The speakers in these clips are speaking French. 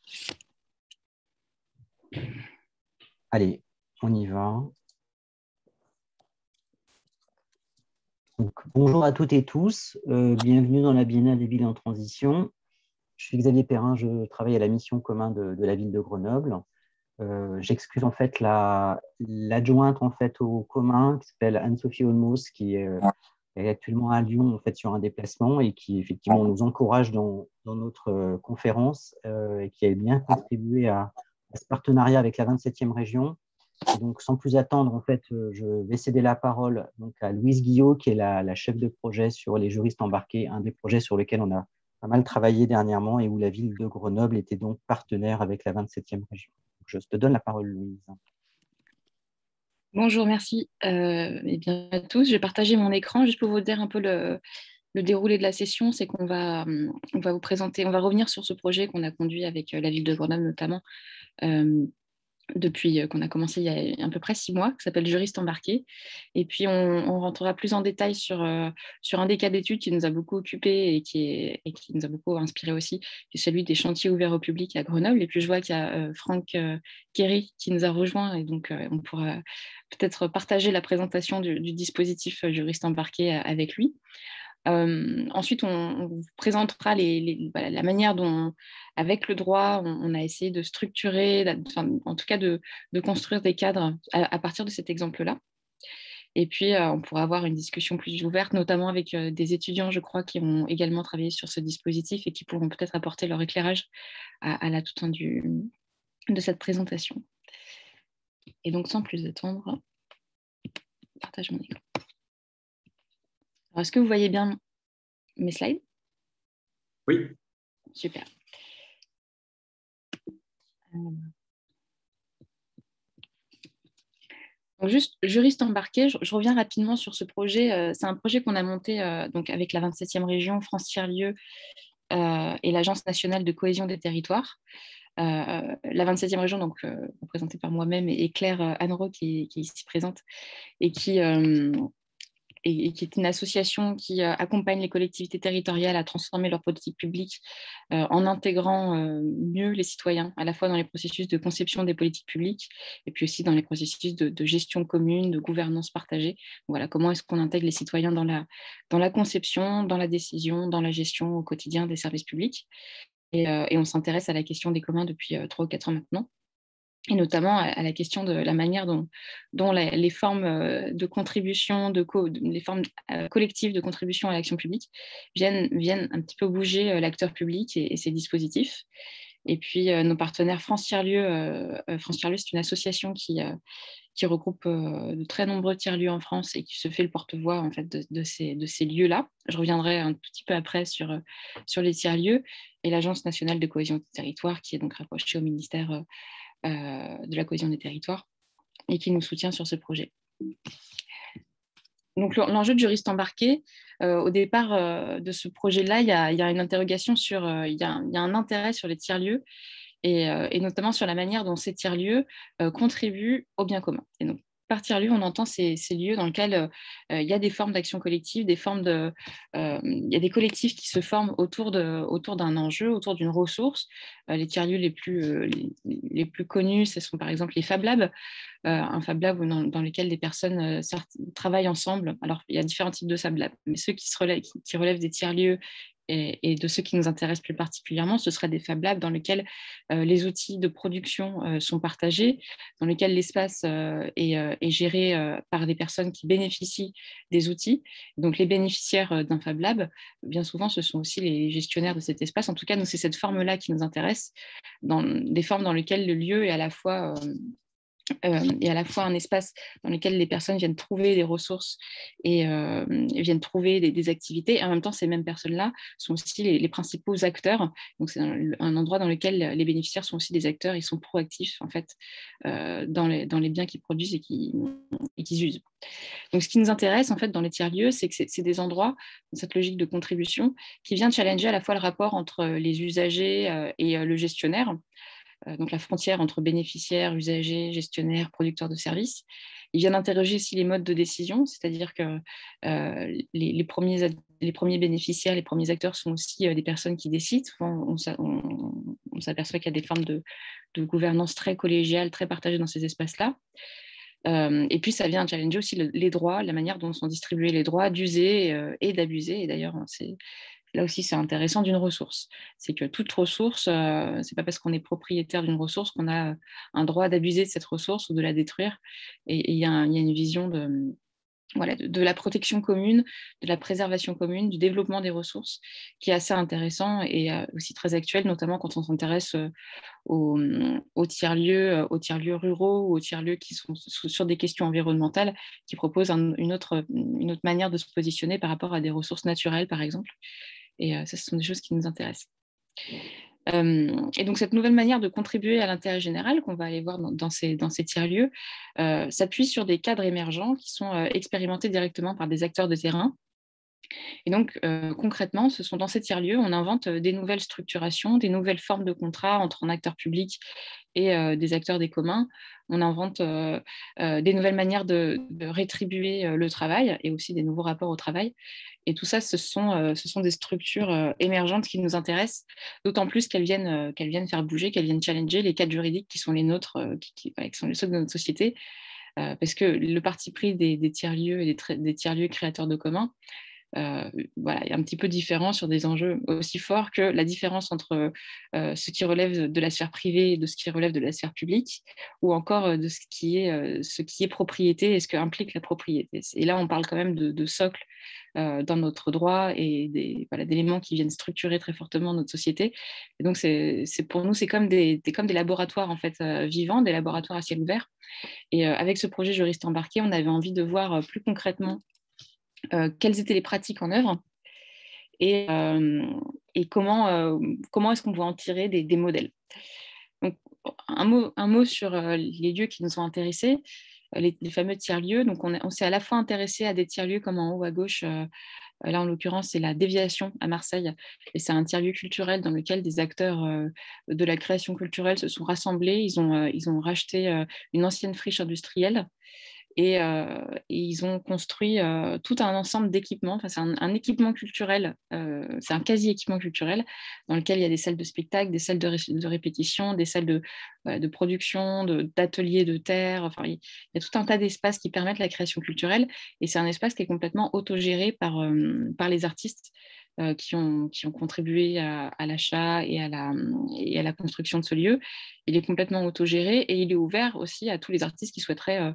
Allez, on y va. Donc, bonjour à toutes et tous. Bienvenue dans la Biennale des villes en transition. Je suis Xavier Perrin, je travaille à la mission commune de la ville de Grenoble. J'excuse en fait l'adjointe en fait au commun qui s'appelle Anne-Sophie Olmos, qui est actuellement à Lyon en fait sur un déplacement et qui effectivement nous encourage dans notre conférence et qui a bien contribué à ce partenariat avec la 27e région. Et donc, sans plus attendre, en fait, je vais céder la parole donc, à Louise Guillot, qui est la chef de projet sur les juristes embarqués, un des projets sur lesquels on a pas mal travaillé dernièrement et où la ville de Grenoble était donc partenaire avec la 27e région. Donc, je te donne la parole, Louise. Bonjour, merci. Et bien à tous. Je vais partager mon écran juste pour vous dire un peu le déroulé de la session. C'est qu'on va, on va vous présenter, on va revenir sur ce projet qu'on a conduit avec la ville de Grenoble notamment depuis qu'on a commencé il y a à peu près 6 mois, qui s'appelle Juriste embarqué. Et puis, on rentrera plus en détail sur un des cas d'études qui nous a beaucoup occupés et qui nous a beaucoup inspiré aussi, qui est celui des chantiers ouverts au public à Grenoble. Et puis, je vois qu'il y a Franck Kerry qui nous a rejoint. Et donc, on pourra peut-être partager la présentation du dispositif Juriste embarqué avec lui. Ensuite, on vous présentera voilà, la manière dont, avec le droit, on a essayé de structurer, en tout cas de construire des cadres à partir de cet exemple-là. Et puis, on pourra avoir une discussion plus ouverte, notamment avec des étudiants, je crois, qui ont également travaillé sur ce dispositif et qui pourront peut-être apporter leur éclairage à la toute fin de cette présentation. Et donc, sans plus attendre, je partage mon écran. Alors, est-ce que vous voyez bien mes slides? Oui. Super. Donc juste juriste embarqué, je reviens rapidement sur ce projet. C'est un projet qu'on a monté donc avec la 27e région, France Tiers-Lieux et l'Agence nationale de cohésion des territoires. La 27e région, donc représentée par moi-même, et Claire Annereau qui est ici présente et qui est une association qui accompagne les collectivités territoriales à transformer leur politique publique en intégrant mieux les citoyens, à la fois dans les processus de conception des politiques publiques et puis aussi dans les processus de gestion commune, de gouvernance partagée. Voilà, comment est-ce qu'on intègre les citoyens dans la conception, dans la décision, dans la gestion au quotidien des services publics. Et on s'intéresse à la question des communs depuis 3 ou 4 ans maintenant, et notamment à la question de la manière dont les formes de contribution, les formes collectives de contribution à l'action publique viennent un petit peu bouger l'acteur public et ses dispositifs. Et puis, nos partenaires France Tiers-Lieux, c'est une association qui regroupe de très nombreux tiers-lieux en France et qui se fait le porte-voix en fait, de ces lieux-là. Je reviendrai un petit peu après sur les tiers-lieux, et l'Agence nationale de cohésion des territoires, qui est donc rapprochée au ministère de la cohésion des territoires et qui nous soutient sur ce projet. Donc l'enjeu de juriste embarqué, au départ de ce projet-là, il y a une interrogation sur, il y a un intérêt sur les tiers-lieux et notamment sur la manière dont ces tiers-lieux contribuent au bien commun. Et donc, par tiers-lieux, on entend ces lieux dans lesquels il y a des formes d'action collective, il y a des collectifs qui se forment autour d'un enjeu, autour d'une ressource. Les tiers-lieux les plus connus, ce sont par exemple les Fab Labs, un Fab Lab dans lequel des personnes travaillent ensemble. Alors, il y a différents types de Fab Labs, mais ceux qui relèvent des tiers-lieux et de ceux qui nous intéressent plus particulièrement, ce seraient des Fab Labs dans lesquels les outils de production sont partagés, dans lesquels l'espace est géré par des personnes qui bénéficient des outils. Donc les bénéficiaires d'un Fab Lab, bien souvent, ce sont aussi les gestionnaires de cet espace. En tout cas, nous, c'est cette forme-là qui nous intéresse, dans des formes dans lesquelles le lieu est à la fois un espace dans lequel les personnes viennent trouver des ressources et viennent trouver des activités. Et en même temps, ces mêmes personnes-là sont aussi les principaux acteurs. Donc, c'est un endroit dans lequel les bénéficiaires sont aussi des acteurs. Ils sont proactifs, en fait, dans les biens qu'ils produisent et qu'ils usent. Donc, ce qui nous intéresse, en fait, dans les tiers-lieux, c'est que c'est des endroits, dans cette logique de contribution, qui vient challenger à la fois le rapport entre les usagers et le gestionnaire, donc la frontière entre bénéficiaires, usagers, gestionnaires, producteurs de services. Il vient d'interroger aussi les modes de décision, c'est-à-dire que les premiers bénéficiaires, les premiers acteurs sont aussi des personnes qui décident. Souvent, on on s'aperçoit qu'il y a des formes de gouvernance très collégiale, très partagées dans ces espaces-là. Et puis, ça vient challenger aussi les droits, la manière dont sont distribués les droits d'user et d'abuser. Et d'ailleurs, là aussi, c'est intéressant d'une ressource. C'est que toute ressource, c'est pas parce qu'on est propriétaire d'une ressource qu'on a un droit d'abuser de cette ressource ou de la détruire. Et il y a une vision de la protection commune, de la préservation commune, du développement des ressources, qui est assez intéressant et aussi très actuel, notamment quand on s'intéresse aux tiers-lieux ruraux, aux tiers-lieux qui sont sur des questions environnementales, qui proposent une autre manière de se positionner par rapport à des ressources naturelles, par exemple. Et ça, ce sont des choses qui nous intéressent. Et donc, cette nouvelle manière de contribuer à l'intérêt général qu'on va aller voir dans ces tiers-lieux s'appuie sur des cadres émergents qui sont expérimentés directement par des acteurs de terrain. Et donc, concrètement, ce sont dans ces tiers-lieux, on invente des nouvelles structurations, des nouvelles formes de contrats entre un acteur public et des acteurs des communs. On invente des nouvelles manières de rétribuer le travail et aussi des nouveaux rapports au travail. Et tout ça, ce sont des structures émergentes qui nous intéressent, d'autant plus qu'elles viennent faire bouger, qu'elles viennent challenger les cadres juridiques qui sont les nôtres, qui sont les ceux de notre société. Parce que le parti pris des tiers-lieux et des tiers-lieux créateurs de communs, est un petit peu différent sur des enjeux aussi forts que la différence entre ce qui relève de la sphère privée et de ce qui relève de la sphère publique, ou encore de ce qui est propriété et ce que implique la propriété. Et là, on parle quand même de socle dans notre droit et d'éléments qui viennent structurer très fortement notre société. Et donc, pour nous, c'est comme des laboratoires en fait, vivants, des laboratoires à ciel ouvert. Et avec ce projet Juriste embarqué, on avait envie de voir plus concrètement quelles étaient les pratiques en œuvre et comment est-ce qu'on peut en tirer des modèles. Donc, un mot sur les lieux qui nous ont intéressés, les fameux tiers-lieux. Donc, on s'est à la fois intéressé à des tiers-lieux comme en haut à gauche. Là, en l'occurrence, c'est la Déviation à Marseille. Et c'est un tiers-lieu culturel dans lequel des acteurs de la création culturelle se sont rassemblés. Ils ont racheté une ancienne friche industrielle. Et ils ont construit tout un ensemble d'équipements. Enfin, c'est un équipement culturel, c'est un quasi-équipement culturel dans lequel il y a des salles de spectacle, des salles de répétition, des salles de production, d'ateliers de terre. Enfin, il y a tout un tas d'espaces qui permettent la création culturelle. Et c'est un espace qui est complètement autogéré par les artistes qui ont contribué à l'achat et à la construction de ce lieu. Il est complètement autogéré et il est ouvert aussi à tous les artistes qui souhaiteraient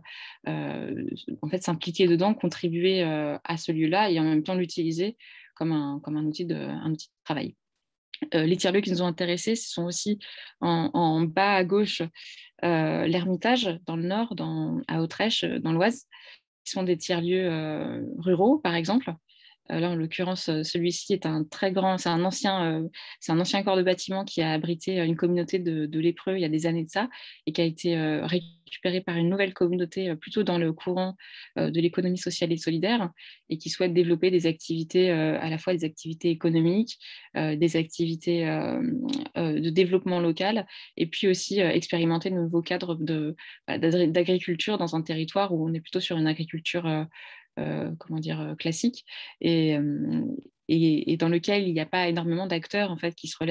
en fait, s'impliquer dedans, contribuer à ce lieu-là et en même temps l'utiliser comme un outil de travail. Les tiers-lieux qui nous ont intéressés, ce sont aussi en bas à gauche l'Ermitage dans le nord, à Autrèche, dans l'Oise, qui sont des tiers-lieux ruraux, par exemple. Là, en l'occurrence, celui-ci est c'est un ancien corps de bâtiment qui a abrité une communauté de lépreux il y a des années de ça et qui a été récupéré par une nouvelle communauté plutôt dans le courant de l'économie sociale et solidaire et qui souhaite développer des activités, à la fois des activités économiques, des activités de développement local et puis aussi expérimenter de nouveaux cadres d'agriculture dans un territoire où on est plutôt sur une agriculture classique et dans lequel il n'y a pas énormément d'acteurs en fait, qui se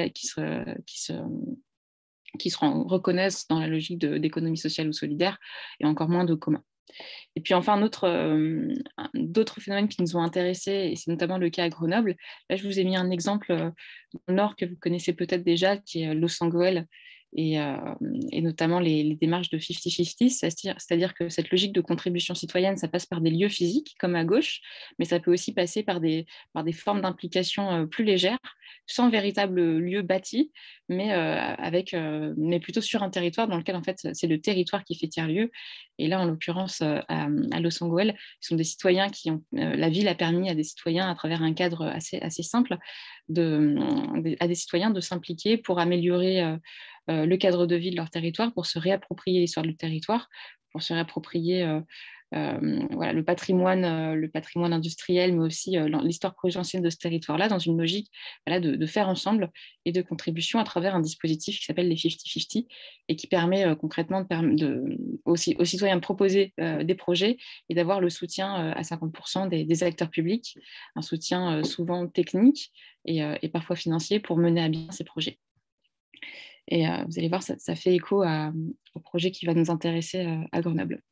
reconnaissent dans la logique d'économie sociale ou solidaire et encore moins de commun. Et puis enfin, d'autres phénomènes qui nous ont intéressés, et c'est notamment le cas à Grenoble. Là, je vous ai mis un exemple dans le Nord que vous connaissez peut-être déjà, qui est Los Angeles, et notamment les démarches de 50-50, c'est-à-dire que cette logique de contribution citoyenne, ça passe par des lieux physiques, comme à gauche, mais ça peut aussi passer par des formes d'implication plus légères, sans véritable lieu bâti, mais plutôt sur un territoire dans lequel, en fait, c'est le territoire qui fait tiers-lieu. Et là, en l'occurrence, à Los Angeles, ce sont des citoyens la ville a permis à des citoyens, à travers un cadre assez simple, à des citoyens de s'impliquer pour améliorer le cadre de vie de leur territoire, pour se réapproprier l'histoire du territoire, pour se réapproprier le patrimoine industriel, mais aussi l'histoire providentielle de ce territoire-là, dans une logique de faire ensemble et de contribution à travers un dispositif qui s'appelle les 50-50 et qui permet concrètement aux citoyens de proposer des projets et d'avoir le soutien à 50% des acteurs publics, un soutien souvent technique et parfois financier pour mener à bien ces projets. Et vous allez voir, ça fait écho au projet qui va nous intéresser à Grenoble.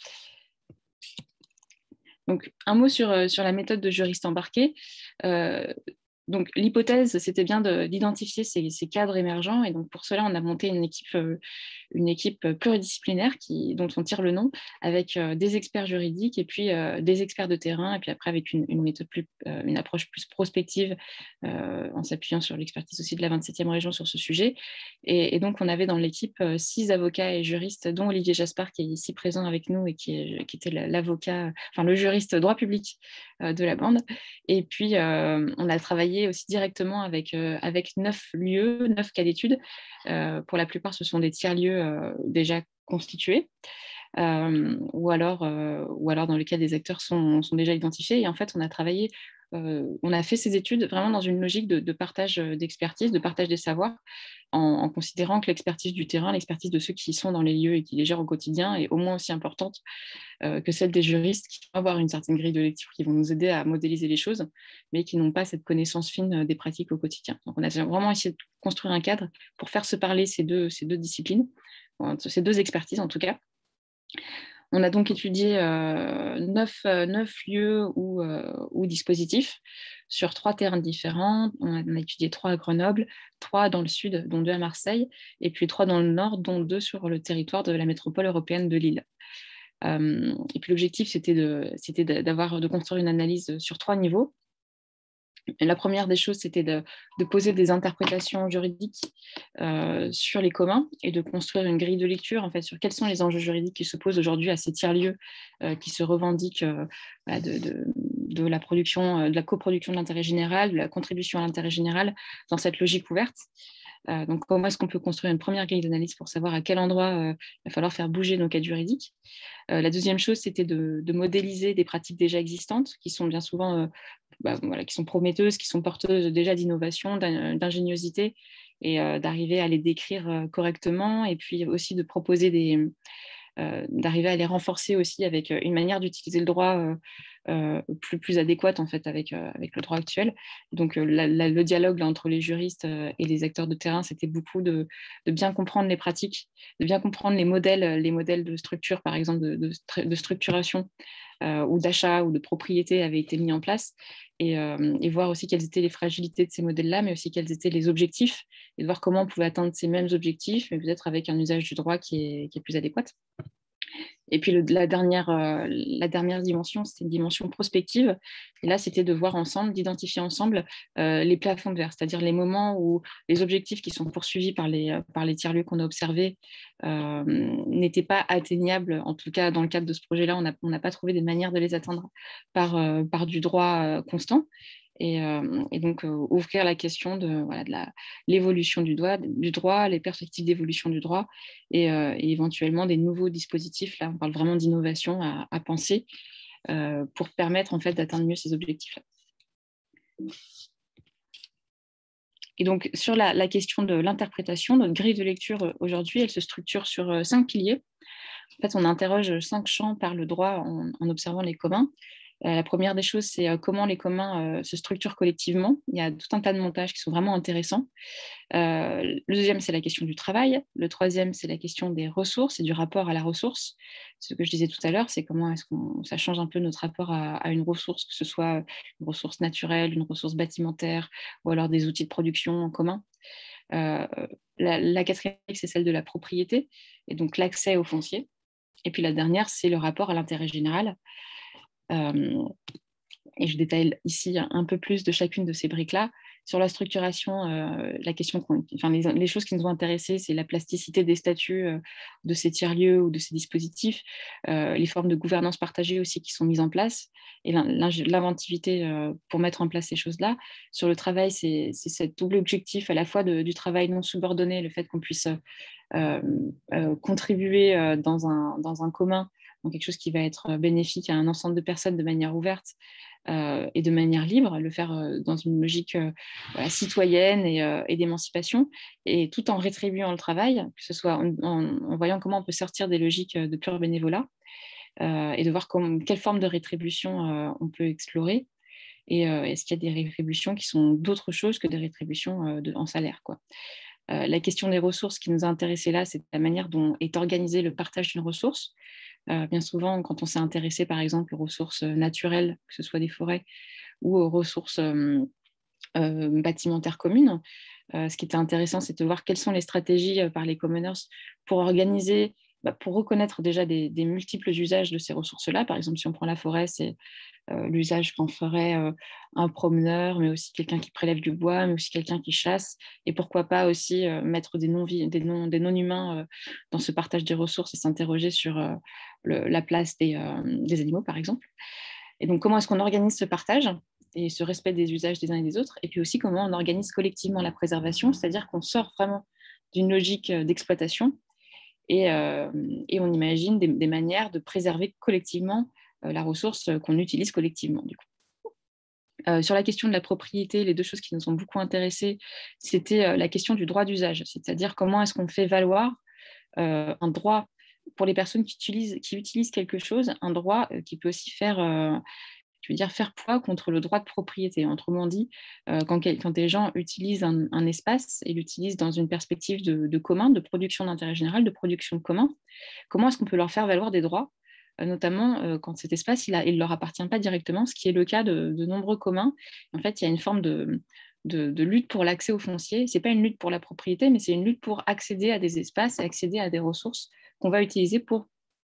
Donc, un mot sur la méthode de juriste embarqué. Donc, l'hypothèse, c'était bien d'identifier ces cadres émergents. Et donc, pour cela, on a monté une équipe pluridisciplinaire dont on tire le nom, avec des experts juridiques et puis des experts de terrain, et puis après avec une méthode une approche plus prospective, en s'appuyant sur l'expertise aussi de la 27e région sur ce sujet. Et donc, on avait dans l'équipe 6 avocats et juristes, dont Olivier Jaspard, qui est ici présent avec nous et qui était l'avocat, enfin le juriste droit public de la bande. Et puis, on a travaillé aussi directement avec 9 lieux, 9 cas d'études. Pour la plupart, ce sont des tiers-lieux déjà constitués, ou alors dans lesquels des acteurs sont déjà identifiés. Et en fait, on a travaillé, on a fait ces études vraiment dans une logique de partage d'expertise, de partage des savoirs, en considérant que l'expertise du terrain, l'expertise de ceux qui sont dans les lieux et qui les gèrent au quotidien est au moins aussi importante que celle des juristes, qui vont avoir une certaine grille de lecture, qui vont nous aider à modéliser les choses, mais qui n'ont pas cette connaissance fine des pratiques au quotidien. Donc on a vraiment essayé de construire un cadre pour faire se parler ces deux disciplines, ces deux expertises en tout cas. On a donc étudié 9 lieux ou dispositifs sur 3 terrains différents. On a étudié 3 à Grenoble, 3 dans le sud, dont 2 à Marseille, et puis 3 dans le nord, dont 2 sur le territoire de la métropole européenne de Lille. Et puis l'objectif, c'était de construire une analyse sur 3 niveaux. Et la première des choses, c'était de poser des interprétations juridiques sur les communs et de construire une grille de lecture en fait, sur quels sont les enjeux juridiques qui se posent aujourd'hui à ces tiers-lieux qui se revendiquent de la production, de la coproduction de l'intérêt général, de la contribution à l'intérêt général dans cette logique ouverte. Donc, comment est-ce qu'on peut construire une première grille d'analyse pour savoir à quel endroit il va falloir faire bouger nos cadres juridiques. La deuxième chose, c'était de modéliser des pratiques déjà existantes qui sont bien souvent qui sont prometteuses, qui sont porteuses déjà d'innovation, d'ingéniosité, et d'arriver à les décrire correctement, et puis aussi de proposer d'arriver à les renforcer aussi avec une manière d'utiliser le droit plus adéquate en fait avec le droit actuel. Donc le dialogue là, entre les juristes et les acteurs de terrain, c'était beaucoup de bien comprendre les pratiques, de bien comprendre les modèles de structure, par exemple de structuration ou d'achat ou de propriété avaient été mis en place, et voir aussi quelles étaient les fragilités de ces modèles-là, mais aussi quels étaient les objectifs, et de voir comment on pouvait atteindre ces mêmes objectifs, mais peut-être avec un usage du droit qui est plus adéquat. Et puis la dernière dimension, c'était une dimension prospective. Et là, c'était de voir ensemble, d'identifier ensemble les plafonds de verre, c'est-à-dire les moments où les objectifs qui sont poursuivis par les tiers-lieux qu'on a observés n'étaient pas atteignables. En tout cas, dans le cadre de ce projet-là, on n'a pas trouvé des manières de les atteindre par du droit constant. Et donc, ouvrir la question de l'évolution du droit, les perspectives d'évolution du droit, et éventuellement des nouveaux dispositifs. Là, on parle vraiment d'innovation à penser pour permettre en fait, d'atteindre mieux ces objectifs-là. Et donc, sur la question de l'interprétation, notre grille de lecture aujourd'hui, elle se structure sur 5 piliers. En fait, on interroge 5 champs par le droit en observant les communs. La première des choses, c'est comment les communs se structurent collectivement. Il y a tout un tas de montages qui sont vraiment intéressants. Le deuxième, c'est la question du travail. Le troisième, c'est la question des ressources et du rapport à la ressource. Ce que je disais tout à l'heure, c'est comment est-ce ça change un peu notre rapport à une ressource, que ce soit une ressource naturelle, une ressource bâtimentaire, ou alors des outils de production en commun. La quatrième, c'est celle de la propriété, et donc l'accès au foncier. Et puis la dernière, c'est le rapport à l'intérêt général. Et je détaille ici un peu plus de chacune de ces briques-là. Sur la structuration, la question, les choses qui nous ont intéressées, c'est la plasticité des statuts de ces tiers-lieux ou de ces dispositifs, les formes de gouvernance partagée aussi qui sont mises en place, et l'inventivité pour mettre en place ces choses-là. Sur le travail, c'est ce double objectif à la fois du travail non subordonné, le fait qu'on puisse contribuer dans un commun, donc quelque chose qui va être bénéfique à un ensemble de personnes de manière ouverte et de manière libre, le faire dans une logique citoyenne et d'émancipation, et tout en rétribuant le travail, que ce soit en voyant comment on peut sortir des logiques de pur bénévolat, et de voir quelle forme de rétribution on peut explorer, et est-ce qu'il y a des rétributions qui sont d'autres choses que des rétributions en salaire, quoi. La question des ressources qui nous a intéressés là, c'est la manière dont est organisé le partage d'une ressource. Bien souvent, quand on s'est intéressé par exemple aux ressources naturelles, que ce soit des forêts, ou aux ressources bâtimentaires communes, ce qui était intéressant, c'est de voir quelles sont les stratégies par les commoners pour organiser, pour reconnaître déjà des multiples usages de ces ressources-là. Par exemple, si on prend la forêt, c'est l'usage qu'en ferait un promeneur, mais aussi quelqu'un qui prélève du bois, mais aussi quelqu'un qui chasse, et pourquoi pas aussi mettre des non-humains dans ce partage des ressources et s'interroger sur la place des animaux, par exemple. Et donc, comment est-ce qu'on organise ce partage et ce respect des usages des uns et des autres, et puis aussi comment on organise collectivement la préservation, c'est-à-dire qu'on sort vraiment d'une logique d'exploitation et on imagine des manières de préserver collectivement la ressource qu'on utilise collectivement, du coup. Sur la question de la propriété, les deux choses qui nous ont beaucoup intéressés, c'était la question du droit d'usage, c'est-à-dire comment est-ce qu'on fait valoir un droit pour les personnes qui utilisent quelque chose, un droit qui peut aussi faire poids contre le droit de propriété. Autrement dit, quand des gens utilisent un espace et l'utilisent dans une perspective de commun, de production d'intérêt général, de production de commun, comment est-ce qu'on peut leur faire valoir des droits, notamment quand cet espace, il ne leur appartient pas directement, ce qui est le cas de nombreux communs. En fait, il y a une forme de lutte pour l'accès au foncier. Ce n'est pas une lutte pour la propriété, mais c'est une lutte pour accéder à des espaces et accéder à des ressources qu'on va utiliser pour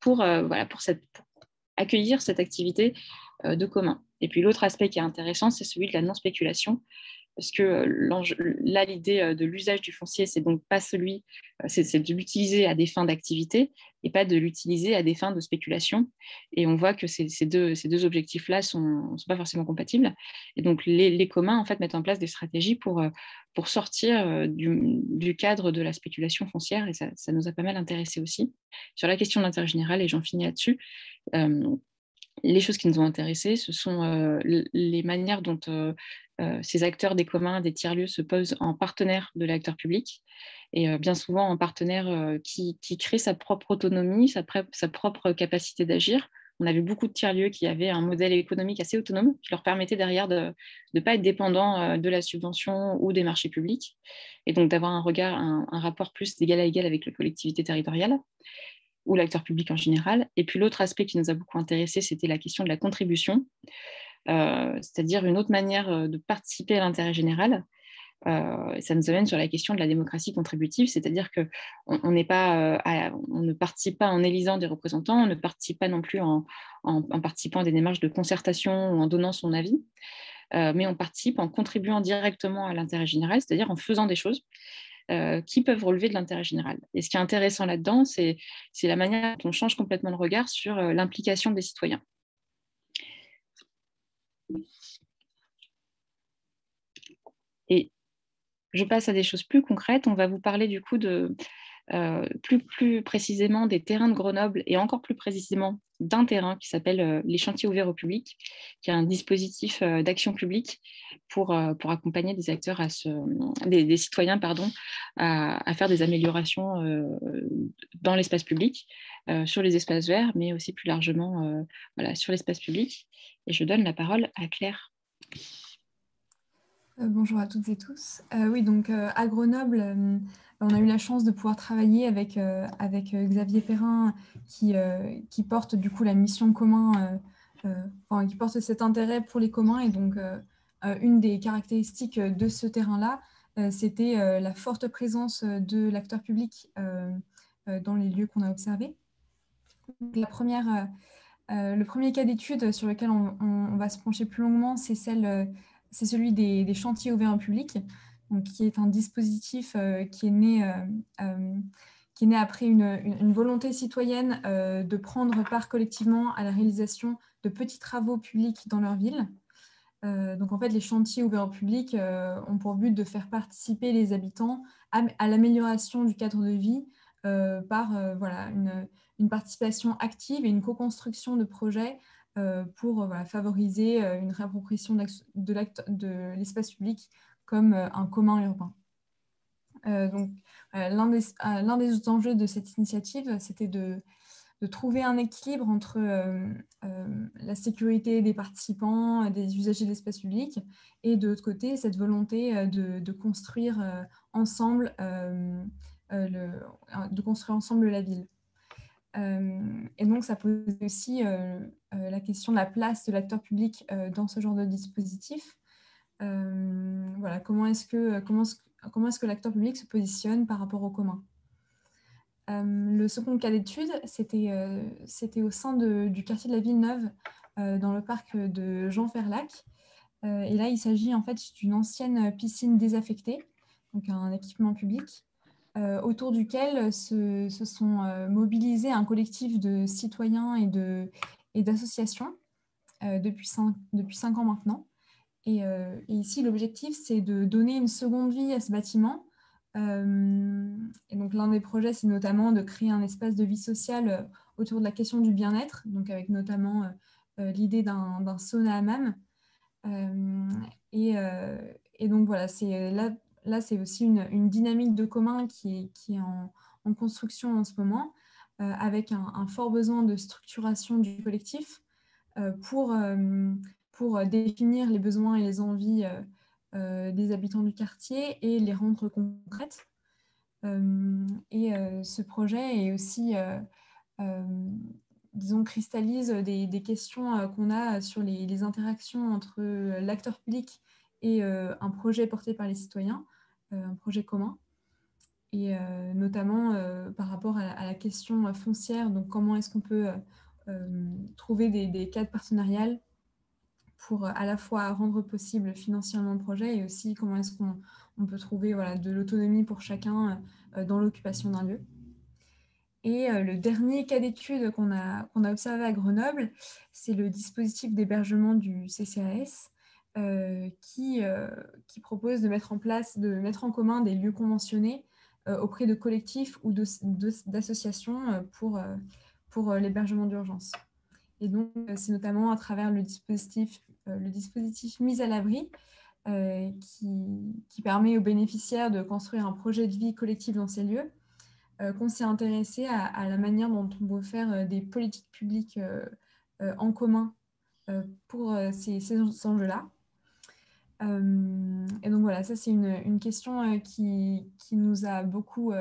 accueillir cette activité de commun. Et puis l'autre aspect qui est intéressant, c'est celui de la non-spéculation, parce que là, l'idée de l'usage du foncier, c'est donc pas c'est de l'utiliser à des fins d'activité et pas de l'utiliser à des fins de spéculation. Et on voit que ces deux objectifs-là ne sont pas forcément compatibles. Et donc les communs, en fait, mettent en place des stratégies pour sortir du cadre de la spéculation foncière, et ça nous a pas mal intéressés aussi. Sur la question de l'intérêt général, et j'en finis là-dessus, les choses qui nous ont intéressés, ce sont les manières dont ces acteurs des communs, des tiers-lieux se posent en partenaire de l'acteur public, et bien souvent en partenaire qui crée sa propre autonomie, sa propre capacité d'agir. On avait beaucoup de tiers-lieux qui avaient un modèle économique assez autonome, qui leur permettait derrière de ne pas être dépendants de la subvention ou des marchés publics, et donc d'avoir un rapport plus d'égal à égal avec les collectivités territoriales ou l'acteur public en général. Et puis l'autre aspect qui nous a beaucoup intéressé, c'était la question de la contribution, c'est-à-dire une autre manière de participer à l'intérêt général. Ça nous amène sur la question de la démocratie contributive, c'est-à-dire qu'on ne participe pas en élisant des représentants, on ne participe pas non plus en participant à des démarches de concertation ou en donnant son avis, mais on participe en contribuant directement à l'intérêt général, c'est-à-dire en faisant des choses qui peuvent relever de l'intérêt général. Et ce qui est intéressant là-dedans, c'est la manière dont on change complètement le regard sur l'implication des citoyens. Et je passe à des choses plus concrètes. On va vous parler du coup plus précisément des terrains de Grenoble, et encore plus précisément d'un terrain qui s'appelle les chantiers ouverts au public, qui est un dispositif d'action publique pour accompagner des acteurs, des citoyens à faire des améliorations dans l'espace public, sur les espaces verts, mais aussi plus largement sur l'espace public. Et je donne la parole à Claire. Bonjour à toutes et tous. Oui, donc à Grenoble, on a eu la chance de pouvoir travailler avec Xavier Perrin qui porte du coup la mission commun, qui porte cet intérêt pour les communs. Et donc, une des caractéristiques de ce terrain-là, c'était la forte présence de l'acteur public dans les lieux qu'on a observés. Donc, le premier cas d'étude sur lequel on va se pencher plus longuement, c'est celui des chantiers ouverts en public, donc, qui est un dispositif qui est né après une volonté citoyenne de prendre part collectivement à la réalisation de petits travaux publics dans leur ville. Donc en fait, les chantiers ouverts au public ont pour but de faire participer les habitants à l'amélioration du cadre de vie par une participation active et une co-construction de projets pour favoriser une réappropriation de l'espace public comme un commun urbain. Donc, l'un des enjeux de cette initiative, c'était de trouver un équilibre entre la sécurité des participants, des usagers de l'espace public, et de l'autre côté, cette volonté de construire ensemble la ville. Et donc, ça pose aussi la question de la place de l'acteur public dans ce genre de dispositif. Voilà, comment est-ce que l'acteur public se positionne par rapport au commun. Le second cas d'étude, c'était au sein du quartier de la Villeneuve, dans le parc de Jean Ferlac. Et là, il s'agit en fait d'une ancienne piscine désaffectée, donc un équipement public, autour duquel se sont mobilisés un collectif de citoyens et d'associations depuis 5 ans maintenant. Et ici, l'objectif, c'est de donner une seconde vie à ce bâtiment. Et donc, l'un des projets, c'est notamment de créer un espace de vie sociale autour de la question du bien-être, donc avec notamment l'idée d'un sauna hammam. Et donc, voilà, là, c'est aussi une dynamique de commun qui est en construction en ce moment, avec un fort besoin de structuration du collectif pour définir les besoins et les envies des habitants du quartier et les rendre concrètes. Ce projet est aussi, disons, cristallise des questions qu'on a sur les interactions entre l'acteur public et un projet porté par les citoyens, un projet commun. Et notamment par rapport à la question foncière, donc comment est-ce qu'on peut trouver des cadres partenariales pour à la fois rendre possible financièrement le projet et aussi comment est-ce qu'on peut trouver de l'autonomie pour chacun dans l'occupation d'un lieu. Et le dernier cas d'étude qu'on a observé à Grenoble, c'est le dispositif d'hébergement du CCAS qui propose de mettre en commun des lieux conventionnés auprès de collectifs ou d'associations pour l'hébergement d'urgence. Et donc, c'est notamment à travers le dispositif Mise à l'abri qui permet aux bénéficiaires de construire un projet de vie collective dans ces lieux, qu'on s'est intéressé à la manière dont on peut faire des politiques publiques en commun pour ces enjeux-là. Et donc voilà, ça c'est une question qui nous a beaucoup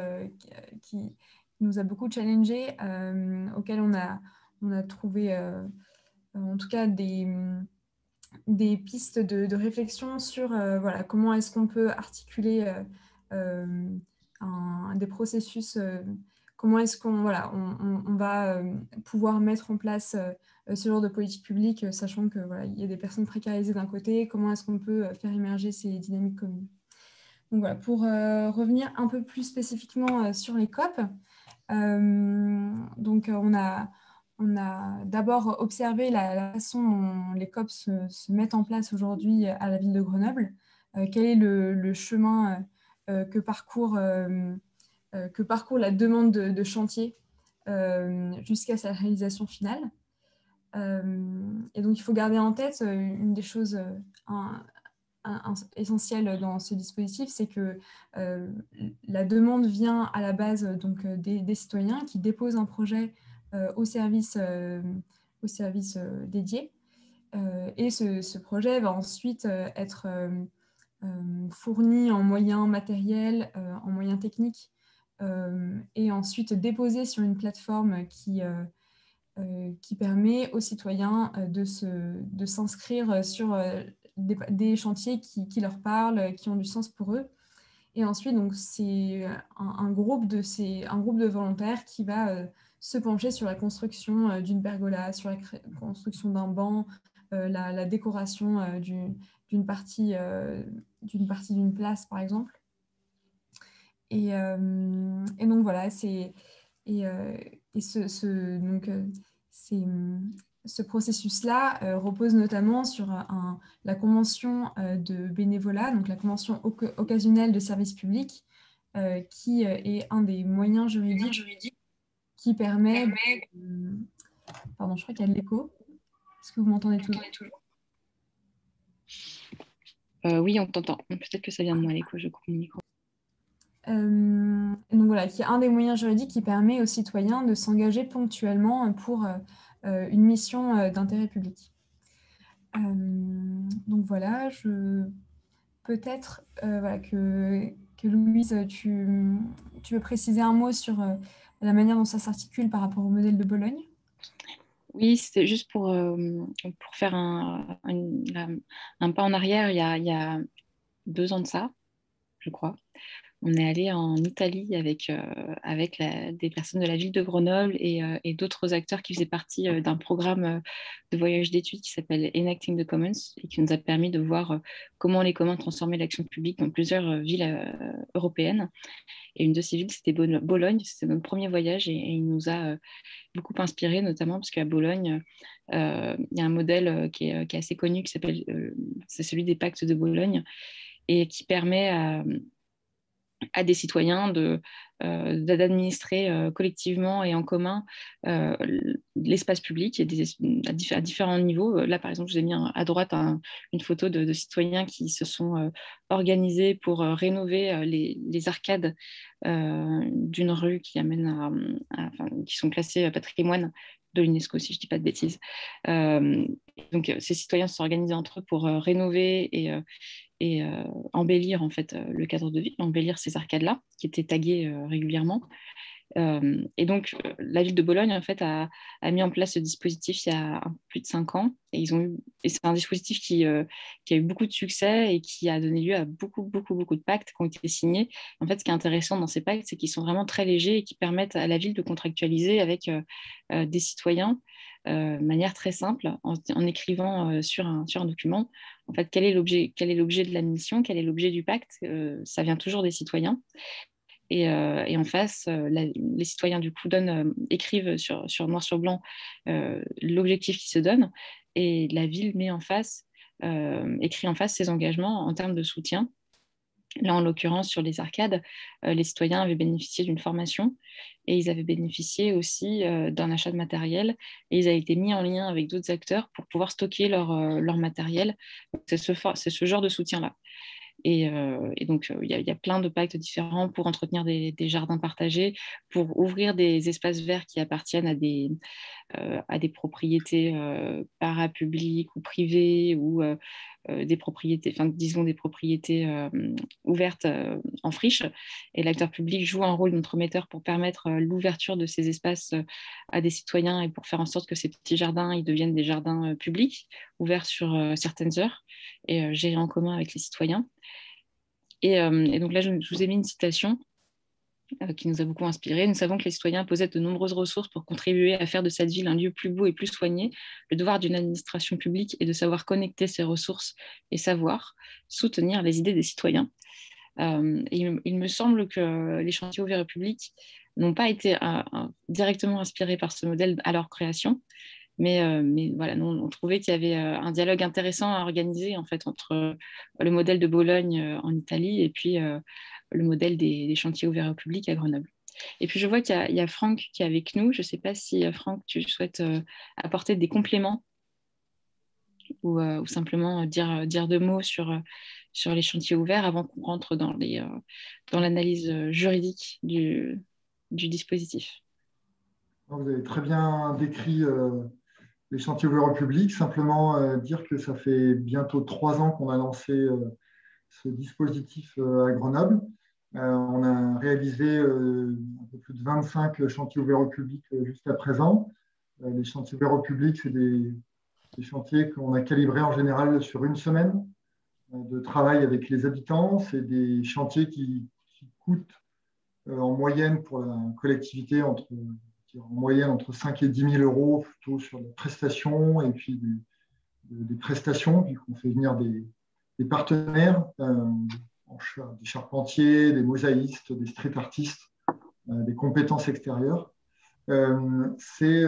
challengé, auquel on a trouvé en tout cas des pistes de réflexion sur comment est-ce qu'on peut articuler des processus, comment est-ce qu'on on va pouvoir mettre en place ce genre de politique publique, sachant que il y a des personnes précarisées d'un côté, comment est-ce qu'on peut faire émerger ces dynamiques communes. Donc voilà, pour revenir un peu plus spécifiquement sur les COP, donc on a d'abord observé la façon dont les COP se mettent en place aujourd'hui à la ville de Grenoble. Quel est le chemin que parcourt la demande de chantier jusqu'à sa réalisation finale. Et donc, il faut garder en tête une des choses essentielles dans ce dispositif, c'est que la demande vient à la base donc, des citoyens qui déposent un projet au service dédié. Et ce projet va ensuite être fourni en moyens matériels, en moyens techniques, et ensuite déposé sur une plateforme qui permet aux citoyens de s'inscrire sur des chantiers qui leur parlent, qui ont du sens pour eux. Et ensuite, donc, c'est un groupe de volontaires qui va se pencher sur la construction d'une pergola, sur la construction d'un banc, la décoration d'une partie d'une place, par exemple. Et donc voilà, ce processus-là repose notamment sur la convention de bénévolat, donc la convention occasionnelle de service public, qui est un des moyens juridiques qui permet... Pardon, je crois qu'il y a de l'écho. Est-ce que vous m'entendez toujours ? Oui, on t'entend. Peut-être que ça vient de moi, l'écho, je coupe mon micro. donc voilà, qui est un des moyens juridiques qui permet aux citoyens de s'engager ponctuellement pour une mission d'intérêt public. Donc voilà, peut-être voilà, que Louise, tu veux préciser un mot sur la manière dont ça s'articule par rapport au modèle de Bologne? Oui, c'était juste pour faire un pas en arrière. Il y a 2 ans de ça, je crois. On est allé en Italie avec des personnes de la ville de Grenoble et d'autres acteurs qui faisaient partie d'un programme de voyage d'études qui s'appelle Enacting the Commons et qui nous a permis de voir comment les communs transformaient l'action publique dans plusieurs villes européennes. Et une de ces villes, c'était Bologne. C'était notre premier voyage et il nous a beaucoup inspiré, notamment parce qu'à Bologne, il y a un modèle qui est assez connu qui s'appelle, c'est celui des pactes de Bologne et qui permet à des citoyens d'administrer collectivement et en commun l'espace public à différents niveaux. Là, par exemple, je vous ai mis à droite une photo de citoyens qui se sont organisés pour rénover les arcades d'une rue qui qui sont classées patrimoine de l'UNESCO, si je ne dis pas de bêtises. Donc, ces citoyens se sont organisés entre eux pour rénover et embellir en fait le cadre de vie, embellir ces arcades-là qui étaient taguées régulièrement. Et donc, la ville de Bologne en fait a mis en place ce dispositif il y a plus de 5 ans. Et c'est un dispositif qui a eu beaucoup de succès et qui a donné lieu à beaucoup de pactes qui ont été signés. En fait, ce qui est intéressant dans ces pactes, c'est qu'ils sont vraiment très légers et qui permettent à la ville de contractualiser avec des citoyens de manière très simple en écrivant sur un document. En fait, quel est l'objet de la mission, quel est l'objet du pacte, ça vient toujours des citoyens. Et en face, les citoyens du coup écrivent sur noir sur blanc l'objectif qu'ils se donnent et la ville met en face, écrit en face ses engagements en termes de soutien. Là, en l'occurrence, sur les arcades, les citoyens avaient bénéficié d'une formation et ils avaient bénéficié aussi d'un achat de matériel et ils avaient été mis en lien avec d'autres acteurs pour pouvoir stocker leur matériel. C'est ce genre de soutien-là. Et donc, il y a plein de pactes différents pour entretenir des jardins partagés, pour ouvrir des espaces verts qui appartiennent à des propriétés parapubliques ou privées ou des propriétés, enfin, disons des propriétés ouvertes en friche. Et l'acteur public joue un rôle d'entremetteur pour permettre l'ouverture de ces espaces à des citoyens et pour faire en sorte que ces petits jardins ils deviennent des jardins publics, ouverts sur certaines heures et gérés en commun avec les citoyens. Et donc là, je vous ai mis une citation qui nous a beaucoup inspiré. Nous savons que les citoyens possèdent de nombreuses ressources pour contribuer à faire de cette ville un lieu plus beau et plus soigné. Le devoir d'une administration publique est de savoir connecter ces ressources et savoir soutenir les idées des citoyens. Il me semble que les chantiers ouverts au public n'ont pas été directement inspirés par ce modèle à leur création. Mais voilà, nous, on trouvait qu'il y avait un dialogue intéressant à organiser en fait, entre le modèle de Bologne en Italie et puis le modèle des chantiers ouverts au public à Grenoble. Et puis je vois qu'il y a Franck qui est avec nous. Je ne sais pas si Franck, tu souhaites apporter des compléments ou simplement dire 2 mots sur les chantiers ouverts avant qu'on rentre dans l'analyse juridique du dispositif. Vous avez très bien décrit les chantiers ouverts au public. Simplement dire que ça fait bientôt 3 ans qu'on a lancé ce dispositif à Grenoble. On a réalisé un peu plus de 25 chantiers ouverts au public jusqu'à présent. Les chantiers ouverts au public, c'est des chantiers qu'on a calibrés en général sur une semaine de travail avec les habitants. C'est des chantiers qui coûtent en moyenne pour la collectivité entre 5 et 10 000 euros plutôt sur les prestations et puis des prestations, puisqu'on fait venir des partenaires, des charpentiers, des mosaïstes, des street artistes, des compétences extérieures. C'est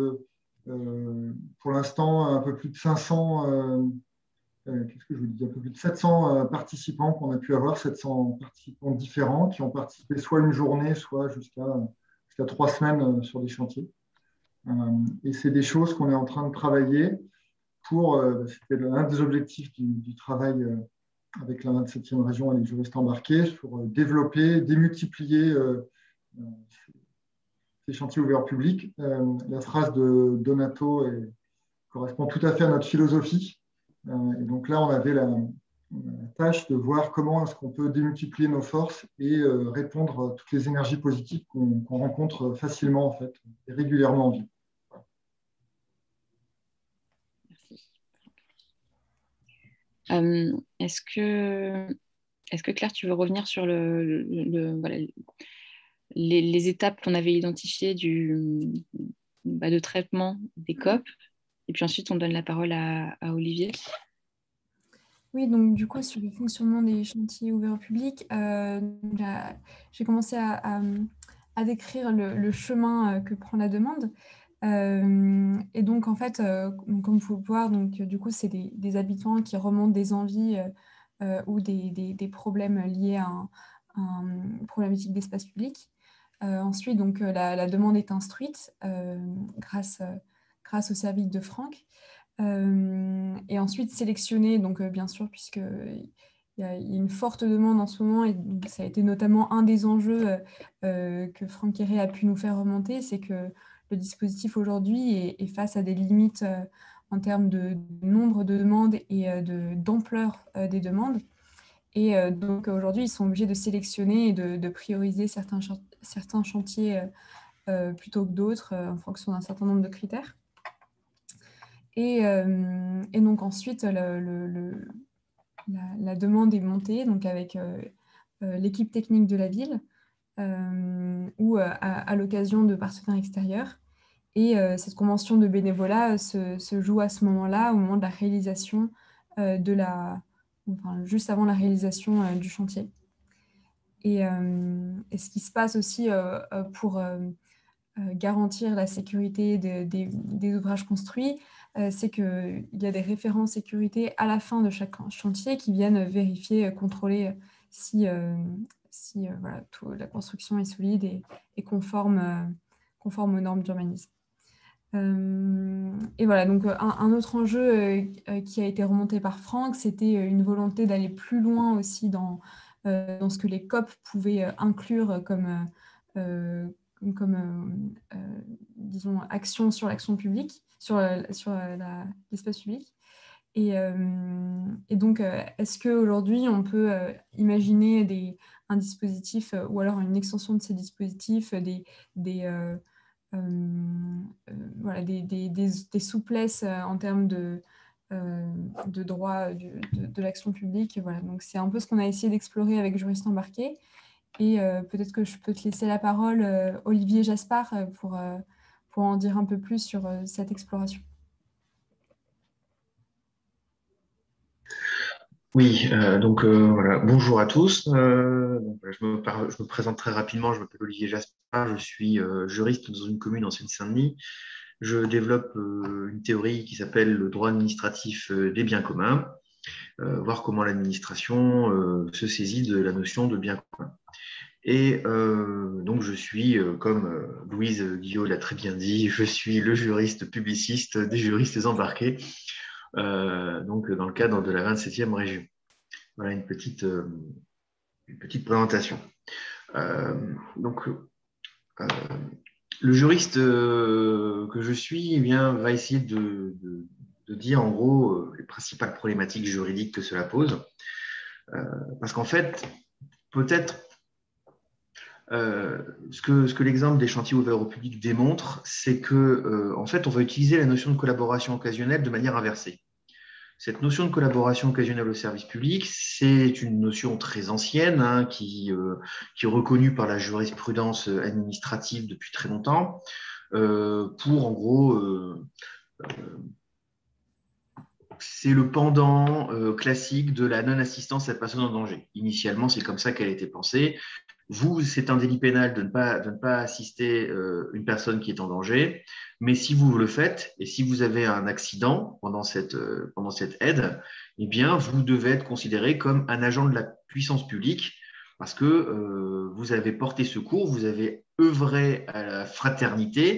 pour l'instant un peu plus de 500, qu'est-ce que je vous dis, un peu plus de 700 participants qu'on a pu avoir, 700 participants différents qui ont participé soit une journée, soit jusqu'à 3 semaines sur des chantiers. Et c'est des choses qu'on est en train de travailler pour, c'était l'un des objectifs du travail avec la 27e région et les juristes embarqués, sur développer, démultiplier ces chantiers ouverts au public. La phrase de Donato correspond tout à fait à notre philosophie. Et donc là, on avait la tâche de voir comment est-ce qu'on peut démultiplier nos forces et répondre à toutes les énergies positives qu'on rencontre facilement en fait, et régulièrement en vie. Est-ce que Claire, tu veux revenir sur voilà, les étapes qu'on avait identifiées de traitement des COP, et puis ensuite on donne la parole à Olivier. Oui, donc du coup, sur le fonctionnement des chantiers ouverts au public, j'ai commencé à décrire le chemin que prend la demande. Et donc, en fait, comme vous pouvez voir, donc, du coup, c'est des habitants qui remontent des envies ou des problèmes liés à une problématique d'espace public. Ensuite, donc, la demande est instruite grâce au service de Franck. Et ensuite sélectionnée, donc bien sûr, puisqu'il y a une forte demande en ce moment, et donc, ça a été notamment un des enjeux que Franck Kéré a pu nous faire remonter, c'est que le dispositif aujourd'hui est face à des limites en termes de nombre de demandes et d'ampleur des demandes. Et donc aujourd'hui, ils sont obligés de sélectionner et de prioriser certains chantiers plutôt que d'autres en fonction d'un certain nombre de critères. Et donc ensuite, la demande est montée donc avec l'équipe technique de la ville ou à l'occasion de partenaires extérieurs. Et cette convention de bénévolat se joue à ce moment-là, au moment de la réalisation juste avant la réalisation du chantier. Et ce qui se passe aussi pour garantir la sécurité des ouvrages construits, c'est qu'il y a des référents sécurité à la fin de chaque chantier qui viennent vérifier, contrôler si voilà, la construction est solide et conforme aux normes d'urbanisme. Et voilà, donc un autre enjeu qui a été remonté par Franck, c'était une volonté d'aller plus loin aussi dans ce que les COP pouvaient inclure comme disons, action sur l'action publique, sur l'espace public. Et donc, est-ce qu'aujourd'hui, on peut imaginer un dispositif ou alors une extension de ces dispositifs, voilà, des souplesses en termes de droit de l'action publique. Voilà. Donc, c'est un peu ce qu'on a essayé d'explorer avec Juristes Embarqués. Et peut-être que je peux te laisser la parole, Olivier Jaspard, pour en dire un peu plus sur cette exploration. Oui, donc voilà, bonjour à tous. Donc, je me présente très rapidement, je m'appelle Olivier Jaspard, je suis juriste dans une commune en Seine-Saint-Denis. Je développe une théorie qui s'appelle le droit administratif des biens communs, voir comment l'administration se saisit de la notion de bien commun. Et donc, je suis, comme Louise Guillot l'a très bien dit, je suis le juriste publiciste des juristes embarqués, donc dans le cadre de la 27e région. Voilà une petite présentation. Donc, le juriste que je suis va essayer de dire en gros les principales problématiques juridiques que cela pose. Parce qu'en fait, peut-être ce que l'exemple des chantiers ouverts au public démontre, c'est que en fait, on va utiliser la notion de collaboration occasionnelle de manière inversée. Cette notion de collaboration occasionnelle au service public, c'est une notion très ancienne hein, qui est reconnue par la jurisprudence administrative depuis très longtemps pour, en gros, c'est le pendant classique de la non-assistance à la personne en danger. Initialement, c'est comme ça qu'elle a été pensée. Vous, c'est un délit pénal de ne pas assister une personne qui est en danger, mais si vous le faites et si vous avez un accident pendant cette aide, eh bien, vous devez être considéré comme un agent de la puissance publique parce que vous avez porté secours, vous avez œuvré à la fraternité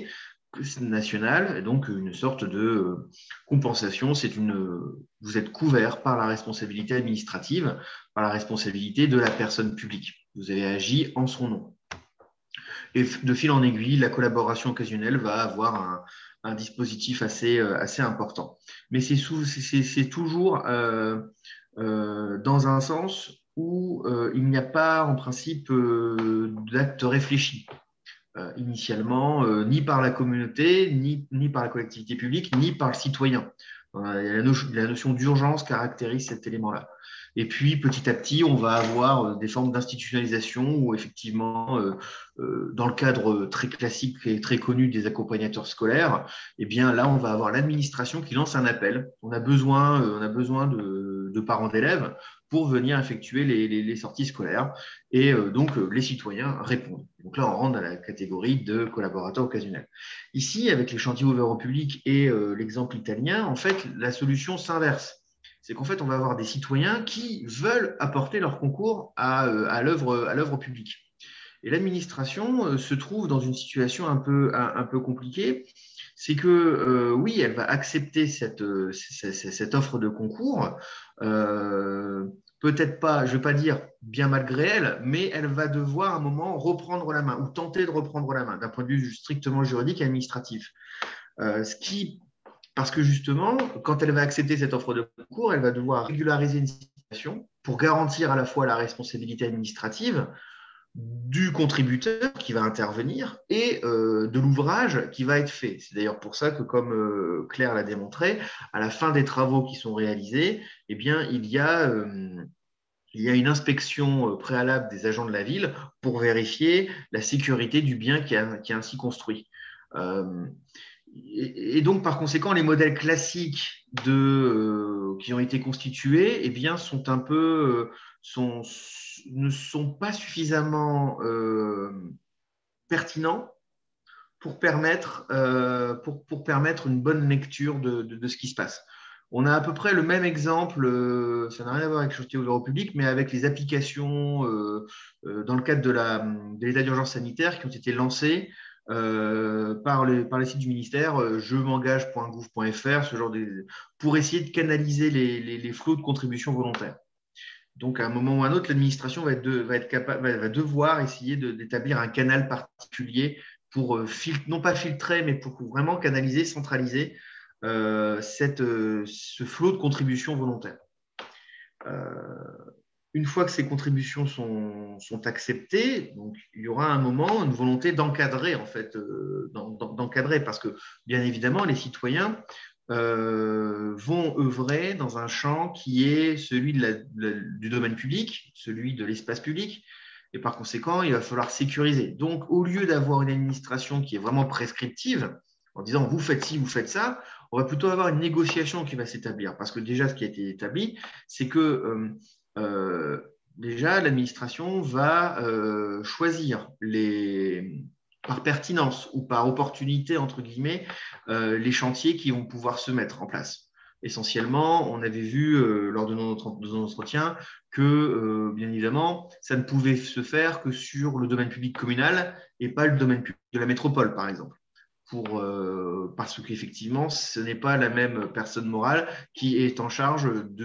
nationale, et donc une sorte de compensation. Vous êtes couvert par la responsabilité administrative, par la responsabilité de la personne publique. Vous avez agi en son nom. Et de fil en aiguille, la collaboration occasionnelle va avoir un dispositif assez important. Mais c'est toujours dans un sens où il n'y a pas en principe d'acte réfléchi. Initialement, ni par la communauté, ni par la collectivité publique, ni par le citoyen. La notion d'urgence caractérise cet élément-là. Et puis, petit à petit, on va avoir des formes d'institutionnalisation où, effectivement, dans le cadre très classique et très connu des accompagnateurs scolaires, eh bien, là, on va avoir l'administration qui lance un appel. On a besoin de parents d'élèves pour venir effectuer les sorties scolaires. Et donc, les citoyens répondent. Donc là, on rentre dans la catégorie de collaborateurs occasionnels. Ici, avec les chantiers ouverts au public et l'exemple italien, en fait, la solution s'inverse. C'est qu'en fait, on va avoir des citoyens qui veulent apporter leur concours à l'œuvre publique. Et l'administration se trouve dans une situation un peu compliquée. C'est que, oui, elle va accepter cette offre de concours, peut-être pas, je ne vais pas dire bien malgré elle, mais elle va devoir à un moment reprendre la main ou tenter de reprendre la main d'un point de vue strictement juridique et administratif. Parce que justement, quand elle va accepter cette offre de concours, elle va devoir régulariser une situation pour garantir à la fois la responsabilité administrative du contributeur qui va intervenir et de l'ouvrage qui va être fait. C'est d'ailleurs pour ça que, comme Claire l'a démontré, à la fin des travaux qui sont réalisés, eh bien, il y a une inspection préalable des agents de la ville pour vérifier la sécurité du bien qui est ainsi construit. Et donc, par conséquent, les modèles classiques qui ont été constitués eh bien, ne sont pas suffisamment pertinents pour permettre une bonne lecture de ce qui se passe. On a à peu près le même exemple, ça n'a rien à voir avec le chantier ouvert au public, mais avec les applications dans le cadre de l'état d'urgence sanitaire qui ont été lancées par les sites du ministère, jemengage.gouv.fr, pour essayer de canaliser les flots de contributions volontaires. Donc, à un moment ou à un autre, l'administration va devoir essayer d'établir un canal particulier pour non pas filtrer, mais pour vraiment canaliser, centraliser ce flot de contributions volontaires. Une fois que ces contributions sont acceptées, donc, il y aura un moment, une volonté d'encadrer, en fait, d'encadrer, parce que, bien évidemment, les citoyens vont œuvrer dans un champ qui est celui du domaine public, celui de l'espace public, et par conséquent, il va falloir sécuriser. Donc, au lieu d'avoir une administration qui est vraiment prescriptive, en disant vous faites ci, vous faites ça, on va plutôt avoir une négociation qui va s'établir, parce que déjà, ce qui a été établi, c'est que déjà, l'administration va choisir par pertinence ou par opportunité, entre guillemets, les chantiers qui vont pouvoir se mettre en place. Essentiellement, on avait vu lors de nos entretiens que, bien évidemment, ça ne pouvait se faire que sur le domaine public communal et pas le domaine public de la métropole, par exemple. Parce qu'effectivement, ce n'est pas la même personne morale qui est en charge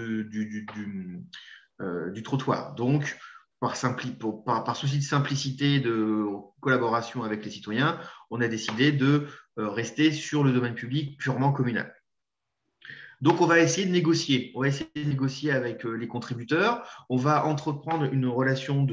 du trottoir. Donc, par souci de simplicité, de collaboration avec les citoyens, on a décidé de rester sur le domaine public purement communal. Donc, on va essayer de négocier. On va essayer de négocier avec les contributeurs. On va entreprendre une relation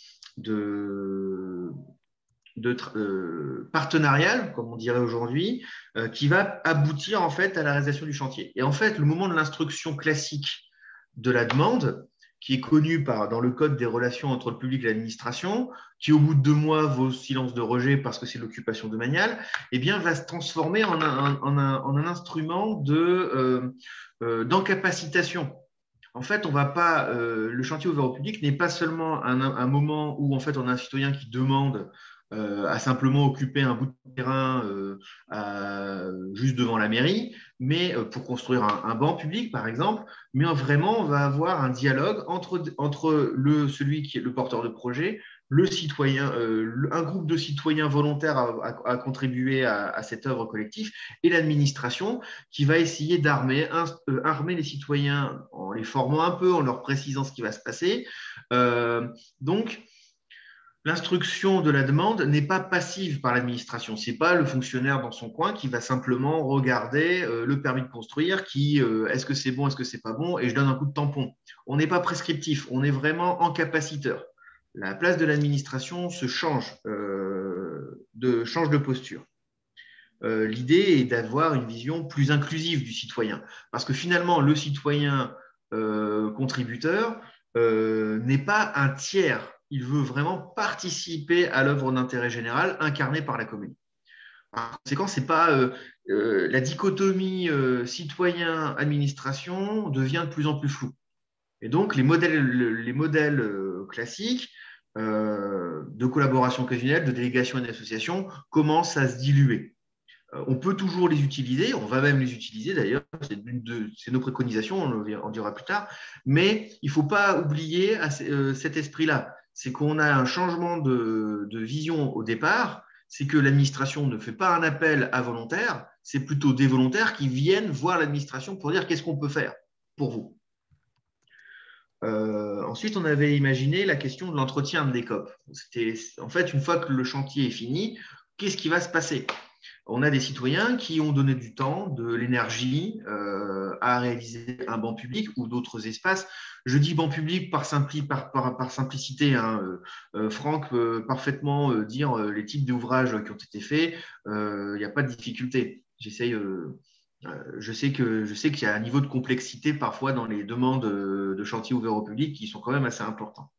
partenariale, comme on dirait aujourd'hui, qui va aboutir en fait à la réalisation du chantier. Et en fait, le moment de l'instruction classique de la demande, qui est connu dans le code des relations entre le public et l'administration, qui au bout de 2 mois vaut silence de rejet parce que c'est l'occupation domaniale, eh bien, va se transformer en un instrument d'encapacitation. En fait, on va pas. Le chantier ouvert au public n'est pas seulement un moment où en fait on a un citoyen qui demande à simplement occuper un bout de terrain juste devant la mairie, mais pour construire un banc public, par exemple. Mais vraiment, on va avoir un dialogue entre celui qui est le porteur de projet, un groupe de citoyens volontaires a contribué à cette œuvre collective, et l'administration qui va essayer d'armer les citoyens en les formant un peu, en leur précisant ce qui va se passer. Donc, l'instruction de la demande n'est pas passive par l'administration. Ce n'est pas le fonctionnaire dans son coin qui va simplement regarder le permis de construire, est-ce que c'est bon, est-ce que c'est pas bon, et je donne un coup de tampon. On n'est pas prescriptif, on est vraiment encapaciteur. La place de l'administration change de posture. L'idée est d'avoir une vision plus inclusive du citoyen. Parce que finalement, le citoyen contributeur n'est pas un tiers. Il veut vraiment participer à l'œuvre d'intérêt général incarnée par la commune. Par conséquent, c'est pas la dichotomie citoyen-administration devient de plus en plus floue. Et donc, les modèles classiques de collaboration occasionnelle, de délégation et d'association commencent à se diluer. On peut toujours les utiliser, on va même les utiliser d'ailleurs, c'est nos préconisations, on en dira plus tard, mais il ne faut pas oublier cet esprit-là. C'est qu'on a un changement de vision au départ, c'est que l'administration ne fait pas un appel à volontaires, c'est plutôt des volontaires qui viennent voir l'administration pour dire qu'est-ce qu'on peut faire pour vous. Ensuite, on avait imaginé la question de l'entretien de l'ECOP. En fait, une fois que le chantier est fini, qu'est-ce qui va se passer? On a des citoyens qui ont donné du temps, de l'énergie à réaliser un banc public ou d'autres espaces. Je dis banc public par simplicité. Franck peut parfaitement dire les types d'ouvrages qui ont été faits. Il n'y a pas de difficulté. Je sais qu'il y a un niveau de complexité parfois dans les demandes de chantier ouvert au public qui sont quand même assez importants.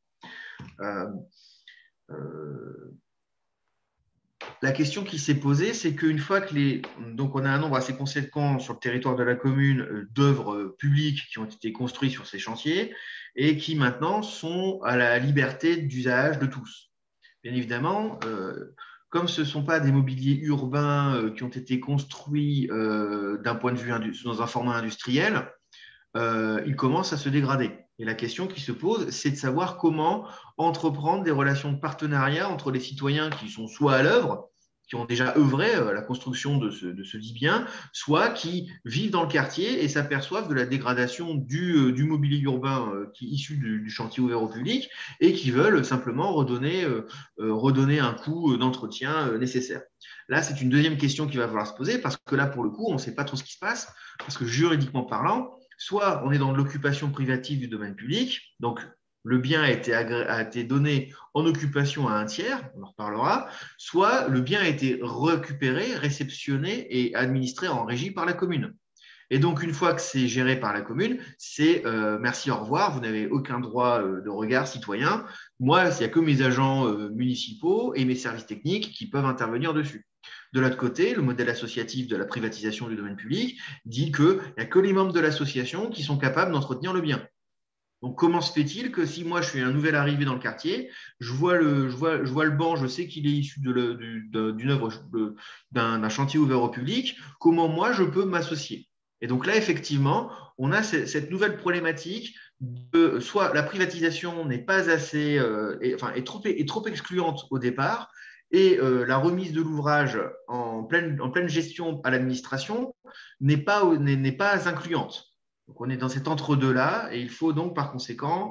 La question qui s'est posée, c'est qu'une fois donc on a un nombre assez conséquent sur le territoire de la commune d'œuvres publiques qui ont été construites sur ces chantiers et qui maintenant sont à la liberté d'usage de tous. Bien évidemment, comme ce ne sont pas des mobiliers urbains qui ont été construits d'un point de vue dans un format industriel, ils commencent à se dégrader. Et la question qui se pose, c'est de savoir comment entreprendre des relations de partenariat entre les citoyens qui sont soit à l'œuvre, qui ont déjà œuvré à la construction de ce dit bien, soit qui vivent dans le quartier et s'aperçoivent de la dégradation du mobilier urbain qui est issu du chantier ouvert au public et qui veulent simplement redonner un coût d'entretien nécessaire. Là, c'est une deuxième question qu'il va falloir se poser parce que là, pour le coup, on ne sait pas trop ce qui se passe parce que juridiquement parlant, soit on est dans l'occupation privative du domaine public, donc le bien a été donné en occupation à un tiers, on en reparlera, soit le bien a été récupéré, réceptionné et administré en régie par la commune. Et donc, une fois que c'est géré par la commune, c'est merci, au revoir, vous n'avez aucun droit de regard citoyen. Moi, il n'y a que mes agents municipaux et mes services techniques qui peuvent intervenir dessus. De l'autre côté, le modèle associatif de la privatisation du domaine public dit qu'il n'y a que les membres de l'association qui sont capables d'entretenir le bien. Donc, comment se fait-il que si moi, je suis un nouvel arrivé dans le quartier, je vois le banc, je sais qu'il est issu d'une œuvre, d'un chantier ouvert au public, comment moi, je peux m'associer? Et donc là, effectivement, on a cette nouvelle problématique de soit la privatisation n'est pas assez, est trop excluante au départ, et la remise de l'ouvrage en pleine gestion à l'administration n'est pas incluante. Donc, on est dans cet entre-deux-là et il faut donc par conséquent…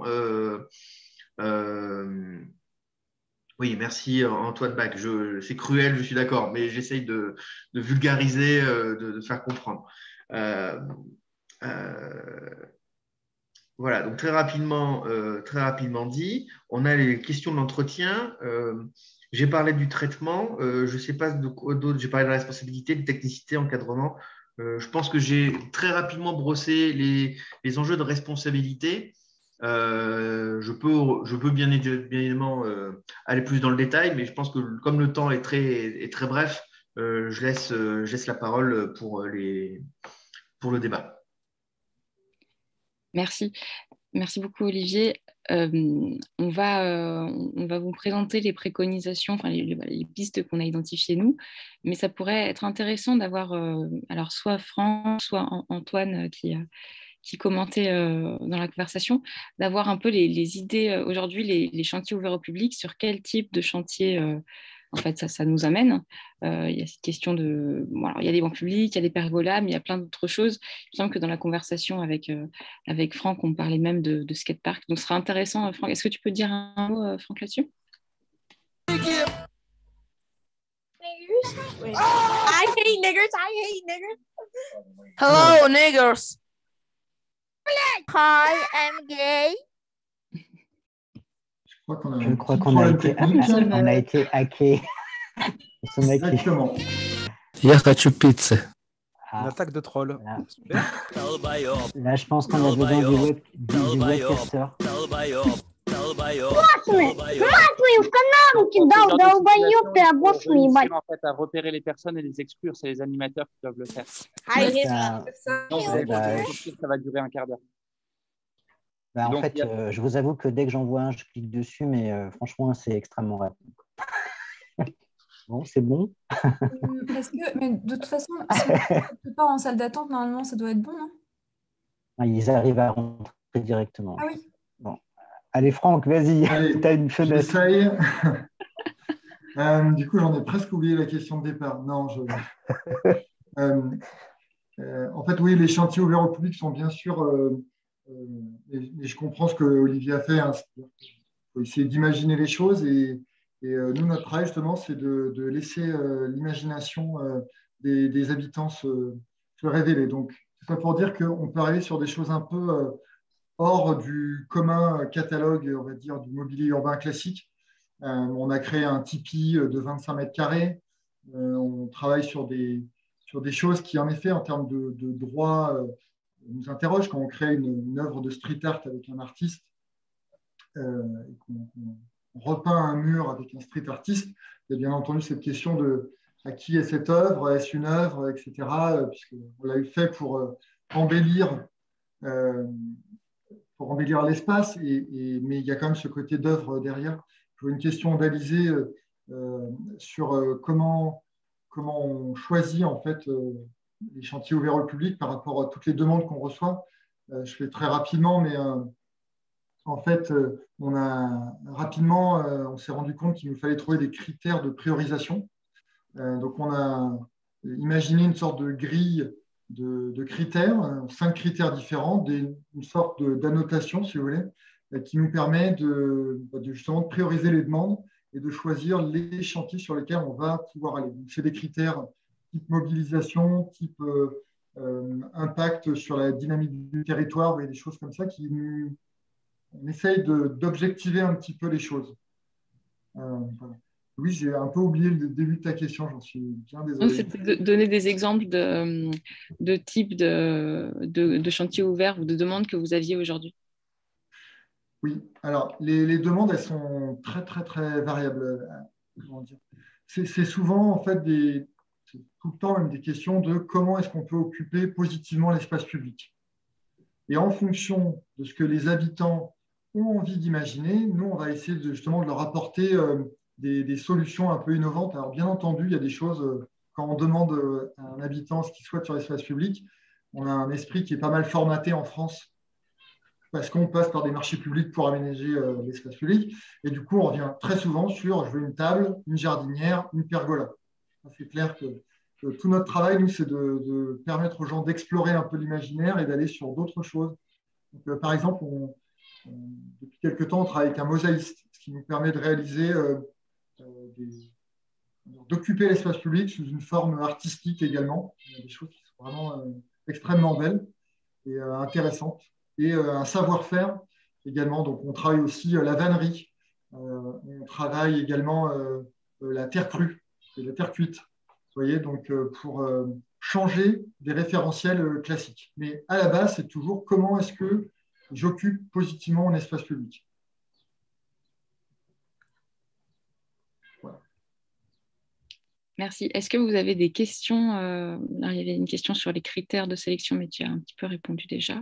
oui, merci Antoine Bach. C'est cruel, je suis d'accord, mais j'essaye de vulgariser, de faire comprendre. Voilà, donc très rapidement dit, on a les questions de l'entretien. J'ai parlé du traitement, je ne sais pas de quoi d'autre, j'ai parlé de la responsabilité, de technicité, encadrement. Je pense que j'ai très rapidement brossé les enjeux de responsabilité. Je peux bien évidemment aller plus dans le détail, mais je pense que comme le temps est très bref, je laisse la parole pour le débat. Merci. Merci beaucoup, Olivier. On va vous présenter les préconisations, enfin les pistes qu'on a identifiées nous, mais ça pourrait être intéressant d'avoir alors soit Franck, soit Antoine qui commentait dans la conversation, d'avoir un peu les idées aujourd'hui, les chantiers ouverts au public, sur quel type de chantier en fait ça nous amène. Il y a cette question de... Bon, alors, il y a des bancs publics, il y a des pergolas, mais il y a plein d'autres choses. Il me semble que dans la conversation avec Franck, on parlait même de skatepark. Donc, ce sera intéressant. Franck, est-ce que tu peux dire un mot, Franck, là-dessus? I hate niggers. I hate niggers. Hello, niggers. Hi, I'm gay. Je crois qu'on a été hacké. Exactement. Я хочу пиццы. Une attaque de troll. Là, Super. là, je pense qu'on a besoin du webcaster. В канал кидал, долбоёб ты, обоссный, ебать. En fait, à repérer les personnes et les exclure, c'est les animateurs qui doivent le faire. Ça va durer un quart d'heure. En Donc, fait, je vous avoue que dès que j'en vois un, je clique dessus, mais franchement, c'est extrêmement rapide. Bon, c'est bon. Mais de toute façon, si on ne pas en salle d'attente, normalement, ça doit être bon, non? Ils arrivent à rentrer directement. Ah oui. Bon. Allez, Franck, vas-y, tu as une fenêtre. J'essaye. Du coup, j'en ai presque oublié la question de départ. Non, en fait, oui, les chantiers ouverts au public sont bien sûr, et je comprends ce que Olivier a fait, hein, il faut essayer d'imaginer les choses et nous, notre travail, justement, c'est de laisser l'imagination des habitants se révéler. Donc, c'est ça pour dire qu'on peut arriver sur des choses un peu hors du commun catalogue, on va dire, du mobilier urbain classique. On a créé un Tipeee de 25 mètres carrés. On travaille sur des choses qui, en effet, en termes de droit, nous interrogent. Quand on crée une œuvre de street art avec un artiste, et qu'on repeint un mur avec un street artiste, il y a bien entendu cette question de à qui est cette œuvre, est-ce une œuvre, etc., puisqu'on l'a eu fait pour embellir l'espace, mais il y a quand même ce côté d'œuvre derrière. Je vois une question d'Alizé sur comment on choisit en fait les chantiers ouverts au public par rapport à toutes les demandes qu'on reçoit. Je fais très rapidement, mais en fait, on s'est rendu compte qu'il nous fallait trouver des critères de priorisation. Donc, on a imaginé une sorte de grille de critères, 5 critères différents, une sorte d'annotation, si vous voulez, qui nous permet justement de prioriser les demandes et de choisir les chantiers sur lesquels on va pouvoir aller. C'est des critères type mobilisation, type impact sur la dynamique du territoire, et des choses comme ça on essaye d'objectiver un petit peu les choses. Voilà. Oui, j'ai un peu oublié le début de ta question, j'en suis bien désolé. C'était de donner des exemples de types de chantiers ouverts ou de demandes que vous aviez aujourd'hui. Oui, alors les demandes, elles sont très, très, très variables. C'est souvent, en fait, c'est tout le temps même des questions de comment est-ce qu'on peut occuper positivement l'espace public. Et en fonction de ce que les habitants ont envie d'imaginer, nous, on va essayer justement de leur apporter des solutions un peu innovantes. Alors, bien entendu, il y a des choses, quand on demande à un habitant ce qu'il souhaite sur l'espace public, on a un esprit qui est pas mal formaté en France parce qu'on passe par des marchés publics pour aménager l'espace public. Et du coup, on revient très souvent sur je veux une table, une jardinière, une pergola. C'est clair que tout notre travail, nous, c'est de permettre aux gens d'explorer un peu l'imaginaire et d'aller sur d'autres choses. Donc, par exemple, depuis quelques temps, on travaille avec un mosaïste, ce qui nous permet de réaliser, d'occuper l'espace public sous une forme artistique également. Il y a des choses qui sont vraiment extrêmement belles et intéressantes. Et un savoir-faire également. Donc, on travaille aussi la vannerie. On travaille également la terre crue et la terre cuite. Vous voyez, donc pour changer des référentiels classiques. Mais à la base, c'est toujours comment est-ce que j'occupe positivement mon espace public. Voilà. Merci. Est-ce que vous avez des questions? Il y avait une question sur les critères de sélection, mais tu as un petit peu répondu déjà.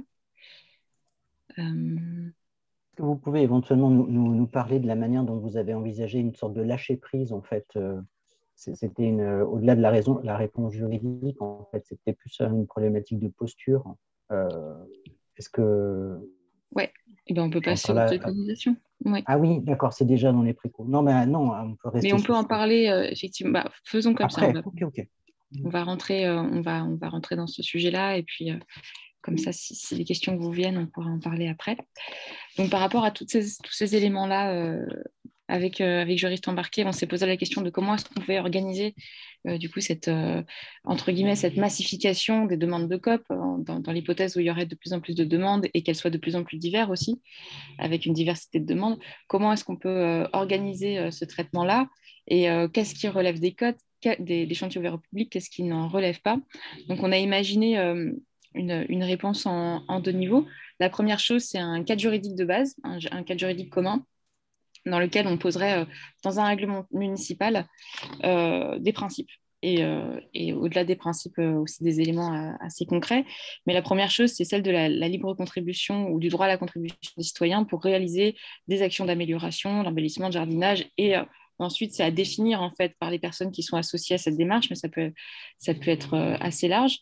Est-ce que vous pouvez éventuellement nous parler de la manière dont vous avez envisagé une sorte de lâcher-prise, en fait? C'était au-delà de la réponse juridique, en fait, c'était plus une problématique de posture. Est-ce que... Ouais, et ben, on peut passer aux préconisations. Ouais. Ah oui, d'accord, c'est déjà dans les précaux. Non, mais non, on peut rester. Mais on peut en parler, effectivement. Bah, faisons comme après, ça. On va rentrer dans ce sujet-là, et puis comme ça, si les questions vous viennent, on pourra en parler après. Donc, par rapport à tous ces éléments-là, avec Juriste Embarqué, on s'est posé la question de comment est-ce qu'on pouvait organiser du coup cette, entre guillemets, cette massification des demandes de COP dans l'hypothèse où il y aurait de plus en plus de demandes et qu'elles soient de plus en plus diverses aussi, avec une diversité de demandes. Comment est-ce qu'on peut organiser ce traitement-là et qu'est-ce qui relève des codes, des chantiers ouverts au public, qu'est-ce qui n'en relève pas. Donc, on a imaginé une réponse en 2 niveaux. La première chose, c'est un cadre juridique de base, un cadre juridique commun, dans lequel on poserait dans un règlement municipal des principes. Et au-delà des principes, aussi des éléments assez concrets. Mais la première chose, c'est celle de la libre contribution ou du droit à la contribution des citoyens pour réaliser des actions d'amélioration, d'embellissement, de jardinage. Et ensuite, c'est à définir en fait par les personnes qui sont associées à cette démarche, mais ça peut être assez large,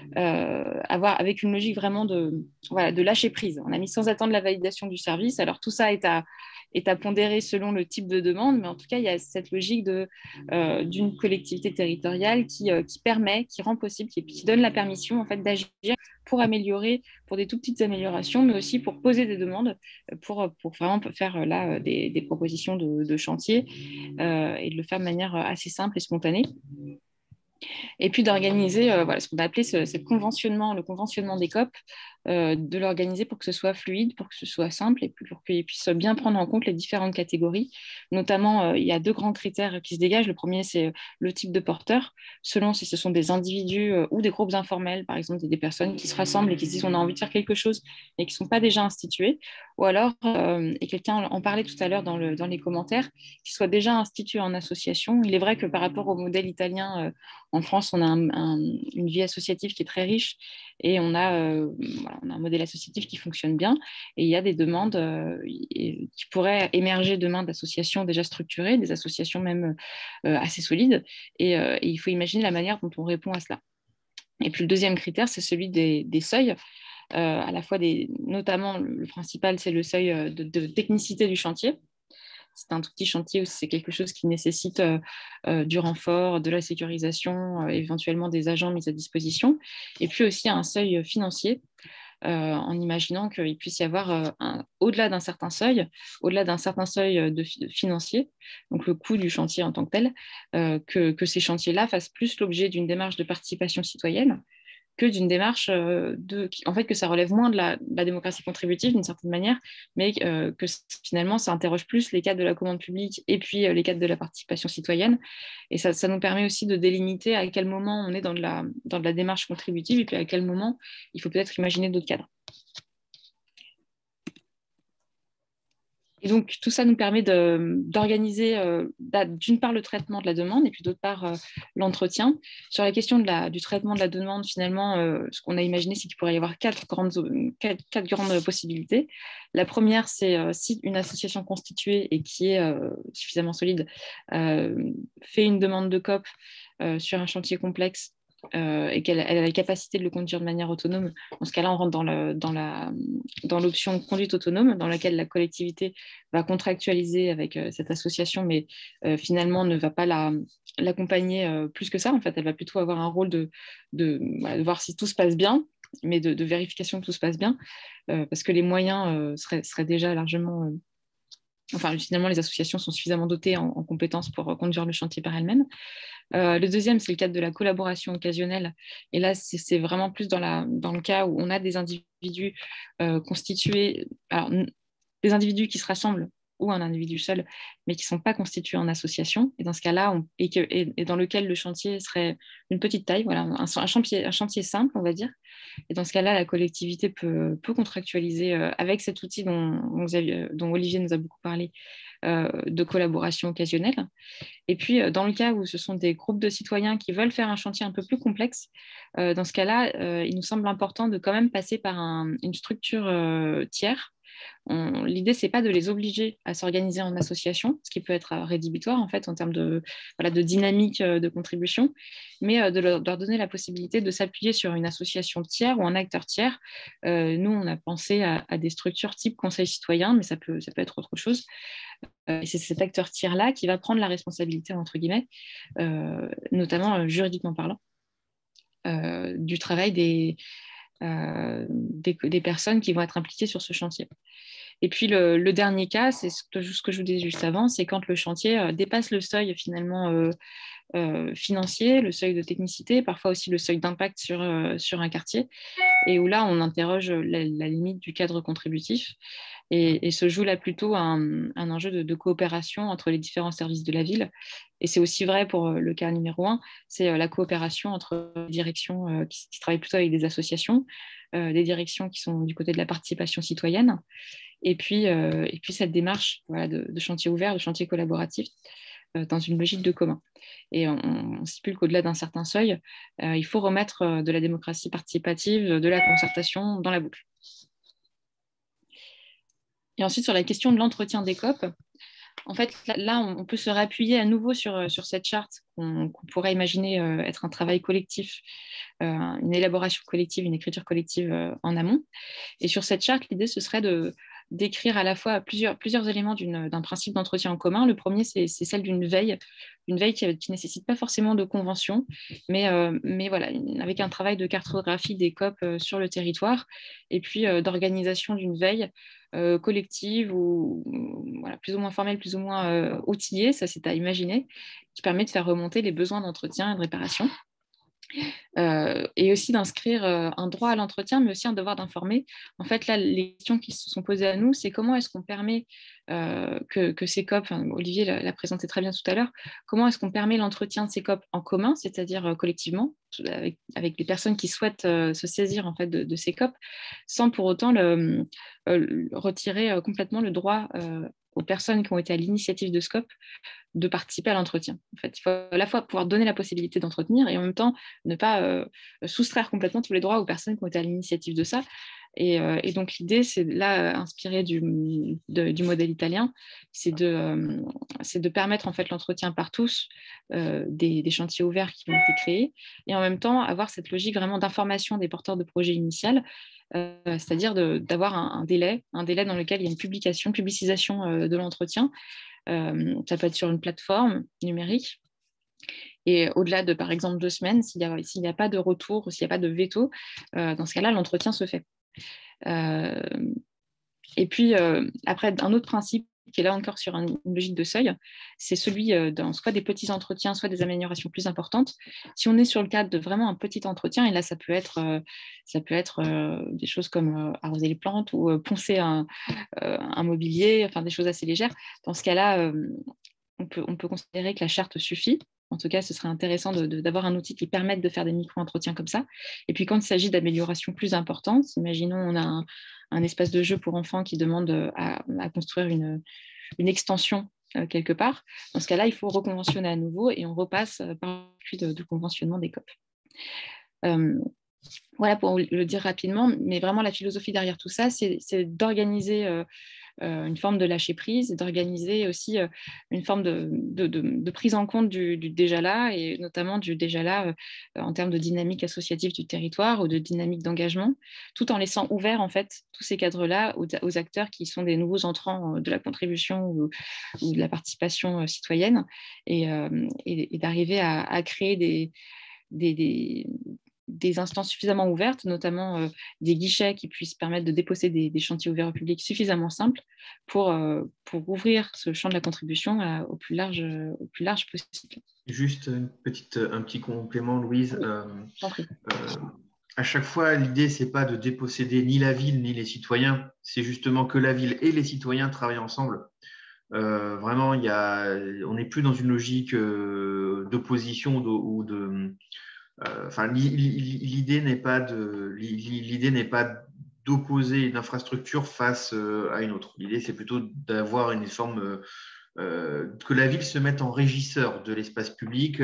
avec une logique vraiment de lâcher prise. On a mis sans attendre la validation du service. Alors tout ça est à pondérer selon le type de demande, mais en tout cas, il y a cette logique d'une collectivité territoriale qui permet, qui rend possible, qui donne la permission en fait, d'agir pour améliorer, pour des tout petites améliorations, mais aussi pour poser des demandes, pour vraiment faire là des propositions de chantier et de le faire de manière assez simple et spontanée. Et puis d'organiser ce qu'on a appelé le conventionnement des COP, de l'organiser pour que ce soit fluide, pour que ce soit simple et pour qu'ils puissent bien prendre en compte les différentes catégories. Notamment, il y a 2 grands critères qui se dégagent. Le premier, c'est le type de porteur, selon si ce sont des individus ou des groupes informels, par exemple des personnes qui se rassemblent et qui se disent on a envie de faire quelque chose et qui ne sont pas déjà institués, ou alors, et quelqu'un en parlait tout à l'heure dans les commentaires, qui soient déjà institués en association. Il est vrai que par rapport au modèle italien, en France, on a une vie associative qui est très riche et on a un modèle associatif qui fonctionne bien. Et il y a des demandes qui pourraient émerger demain d'associations déjà structurées, des associations même assez solides. Et il faut imaginer la manière dont on répond à cela. Et puis le deuxième critère, c'est celui des seuils. À la fois notamment, le principal, c'est le seuil de technicité du chantier. C'est un tout petit chantier ou c'est quelque chose qui nécessite du renfort, de la sécurisation, éventuellement des agents mis à disposition. Et puis aussi un seuil financier, en imaginant qu'il puisse y avoir au-delà d'un certain seuil financier, donc le coût du chantier en tant que tel, que ces chantiers-là fassent plus l'objet d'une démarche de participation citoyenne que d'une démarche que ça relève moins de la démocratie contributive d'une certaine manière, mais que finalement ça interroge plus les cadres de la commande publique et puis les cadres de la participation citoyenne. Et ça nous permet aussi de délimiter à quel moment on est dans de la démarche contributive et puis à quel moment il faut peut-être imaginer d'autres cadres. Et donc, tout ça nous permet d'organiser d'une part le traitement de la demande et puis d'autre part l'entretien. Sur la question du traitement de la demande, finalement, ce qu'on a imaginé, c'est qu'il pourrait y avoir quatre grandes possibilités. La première, c'est si une association constituée et qui est suffisamment solide fait une demande de COP sur un chantier complexe, et qu'elle a la capacité de le conduire de manière autonome. Dans ce cas-là, on rentre dans l'option conduite autonome, dans laquelle la collectivité va contractualiser avec cette association, mais finalement ne va pas l'accompagner plus que ça. En fait, elle va plutôt avoir un rôle de voir si tout se passe bien, mais de vérification que tout se passe bien, parce que les moyens seraient déjà largement... finalement, les associations sont suffisamment dotées en compétences pour conduire le chantier par elles-mêmes. Le deuxième, c'est le cadre de la collaboration occasionnelle. Et là, c'est vraiment plus dans le cas où on a des individus constitués, alors des individus qui se rassemblent ou un individu seul, mais qui ne sont pas constitués en association. Et dans ce cas-là, et dans lequel le chantier serait une petite taille, voilà, un chantier simple, on va dire. Et dans ce cas-là, la collectivité peut contractualiser avec cet outil dont Olivier nous a beaucoup parlé, de collaboration occasionnelle. Et puis, dans le cas où ce sont des groupes de citoyens qui veulent faire un chantier un peu plus complexe, dans ce cas-là, il nous semble important de quand même passer par une structure tiers L'idée, ce n'est pas de les obliger à s'organiser en association, ce qui peut être rédhibitoire en fait en termes de dynamique de contribution, mais de leur donner la possibilité de s'appuyer sur une association tiers ou un acteur tiers. Nous, on a pensé à des structures type conseil citoyen, mais ça peut être autre chose. Et c'est cet acteur tiers-là qui va prendre la responsabilité, entre guillemets, notamment juridiquement parlant, du travail des personnes qui vont être impliquées sur ce chantier. Et puis le dernier cas, c'est ce que je vous disais juste avant, c'est quand le chantier dépasse le seuil finalement financier, le seuil de technicité, parfois aussi le seuil d'impact sur un quartier, et où là on interroge la limite du cadre contributif, et se joue là plutôt un enjeu de coopération entre les différents services de la ville. Et c'est aussi vrai pour le cas numéro 1, c'est la coopération entre les directions qui travaillent plutôt avec des associations, des directions qui sont du côté de la participation citoyenne, et puis cette démarche de chantier ouvert, de chantier collaboratif, dans une logique de commun. Et on stipule qu'au-delà d'un certain seuil, il faut remettre de la démocratie participative, de la concertation dans la boucle. Et ensuite, sur la question de l'entretien des COP, en fait, là, on peut se réappuyer à nouveau sur cette charte qu'on pourrait imaginer être un travail collectif, une élaboration collective, une écriture collective en amont. Et sur cette charte, l'idée, ce serait d'écrire à la fois plusieurs éléments d'un principe d'entretien en commun. Le premier, c'est celle d'une veille qui ne nécessite pas forcément de convention, mais voilà, avec un travail de cartographie des COP sur le territoire, et puis d'organisation d'une veille collective, ou voilà, plus ou moins formelle, plus ou moins outillée, ça c'est à imaginer, qui permet de faire remonter les besoins d'entretien et de réparation. Et aussi d'inscrire un droit à l'entretien, mais aussi un devoir d'informer. En fait, là, les questions qui se sont posées à nous, c'est comment est-ce qu'on permet que ces COP, Olivier l'a présenté très bien tout à l'heure, comment est-ce qu'on permet l'entretien de ces COP en commun, c'est-à-dire collectivement, avec les personnes qui souhaitent se saisir en fait, de ces COP, sans pour autant retirer complètement le droit aux personnes qui ont été à l'initiative de SCOP de participer à l'entretien. En fait, il faut à la fois pouvoir donner la possibilité d'entretenir et en même temps ne pas soustraire complètement tous les droits aux personnes qui ont été à l'initiative de ça. Et donc l'idée, c'est là, inspiré du modèle italien, c'est de permettre en fait l'entretien par tous des chantiers ouverts qui ont été créés, et en même temps avoir cette logique vraiment d'information des porteurs de projets initial, c'est-à-dire d'avoir un délai dans lequel il y a une publicisation de l'entretien. Ça peut être sur une plateforme numérique. Et au-delà de, par exemple, 2 semaines, s'il n'y a pas de retour, s'il n'y a pas de veto, dans ce cas-là, l'entretien se fait. Et puis, après, un autre principe qui est là encore sur une logique de seuil, c'est celui dans soit des petits entretiens, soit des améliorations plus importantes. Si on est sur le cadre de vraiment un petit entretien, et là, ça peut être des choses comme arroser les plantes ou poncer un mobilier, enfin des choses assez légères. Dans ce cas-là, on peut considérer que la charte suffit. En tout cas, ce serait intéressant d'avoir un outil qui permette de faire des micro-entretiens comme ça. Et puis, quand il s'agit d'améliorations plus importantes, imaginons on a un espace de jeu pour enfants qui demande à construire une extension quelque part. Dans ce cas-là, il faut reconventionner à nouveau et on repasse par le de conventionnement des COP. Voilà pour le dire rapidement, mais vraiment la philosophie derrière tout ça, c'est d'organiser une forme de lâcher prise, d'organiser aussi une forme de prise en compte du déjà là, et notamment du déjà là en termes de dynamique associative du territoire ou de dynamique d'engagement, tout en laissant ouvert en fait tous ces cadres-là aux acteurs qui sont des nouveaux entrants de la contribution ou de la participation citoyenne, et d'arriver à créer des instances suffisamment ouvertes, notamment des guichets qui puissent permettre de déposer des chantiers ouverts au public suffisamment simples pour ouvrir ce champ de la contribution au plus large possible. Juste un petit complément, Louise. Oui, à chaque fois, l'idée, ce n'est pas de déposséder ni la ville ni les citoyens, c'est justement que la ville et les citoyens travaillent ensemble. Vraiment, on n'est plus dans une logique d'opposition ou de... l'idée n'est pas d'opposer une infrastructure face à une autre. L'idée, c'est plutôt d'avoir une forme que la ville se mette en régisseur de l'espace public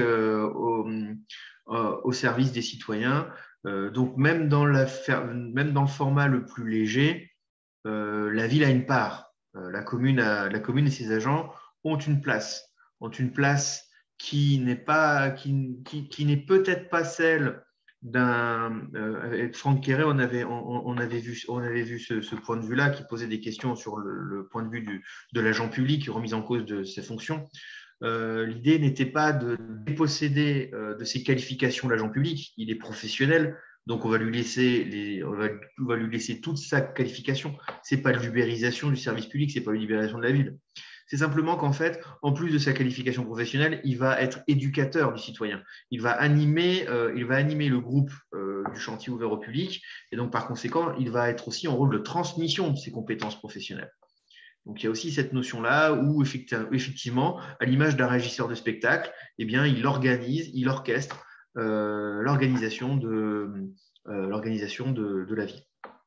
au service des citoyens. Donc, même dans le format le plus léger, la ville a une part. La commune et ses agents ont une place qui n'est peut-être pas celle d'un. Avec Franck Quéré, on avait vu ce point de vue-là qui posait des questions sur le point de vue de l'agent public, remise en cause de ses fonctions. L'idée n'était pas de déposséder de ses qualifications l'agent public. Il est professionnel, donc on va lui laisser toute sa qualification. Ce n'est pas l'ubérisation du service public, ce n'est pas l'ubérisation de la ville. C'est simplement qu'en fait, en plus de sa qualification professionnelle, il va être éducateur du citoyen. Il va animer le groupe du chantier ouvert au public, et donc par conséquent, il va être aussi en rôle de transmission de ses compétences professionnelles. Donc, il y a aussi cette notion-là où, effectivement, à l'image d'un régisseur de spectacle, eh bien, il orchestre l'organisation de la vie.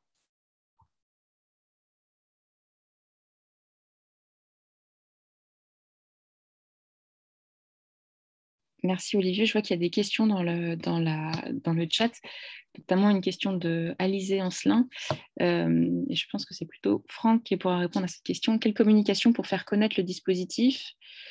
Merci Olivier. Je vois qu'il y a des questions dans le chat, notamment une question de Alizé Ancelin. Et je pense que c'est plutôt Franck qui pourra répondre à cette question. Quelle communication pour faire connaître le dispositif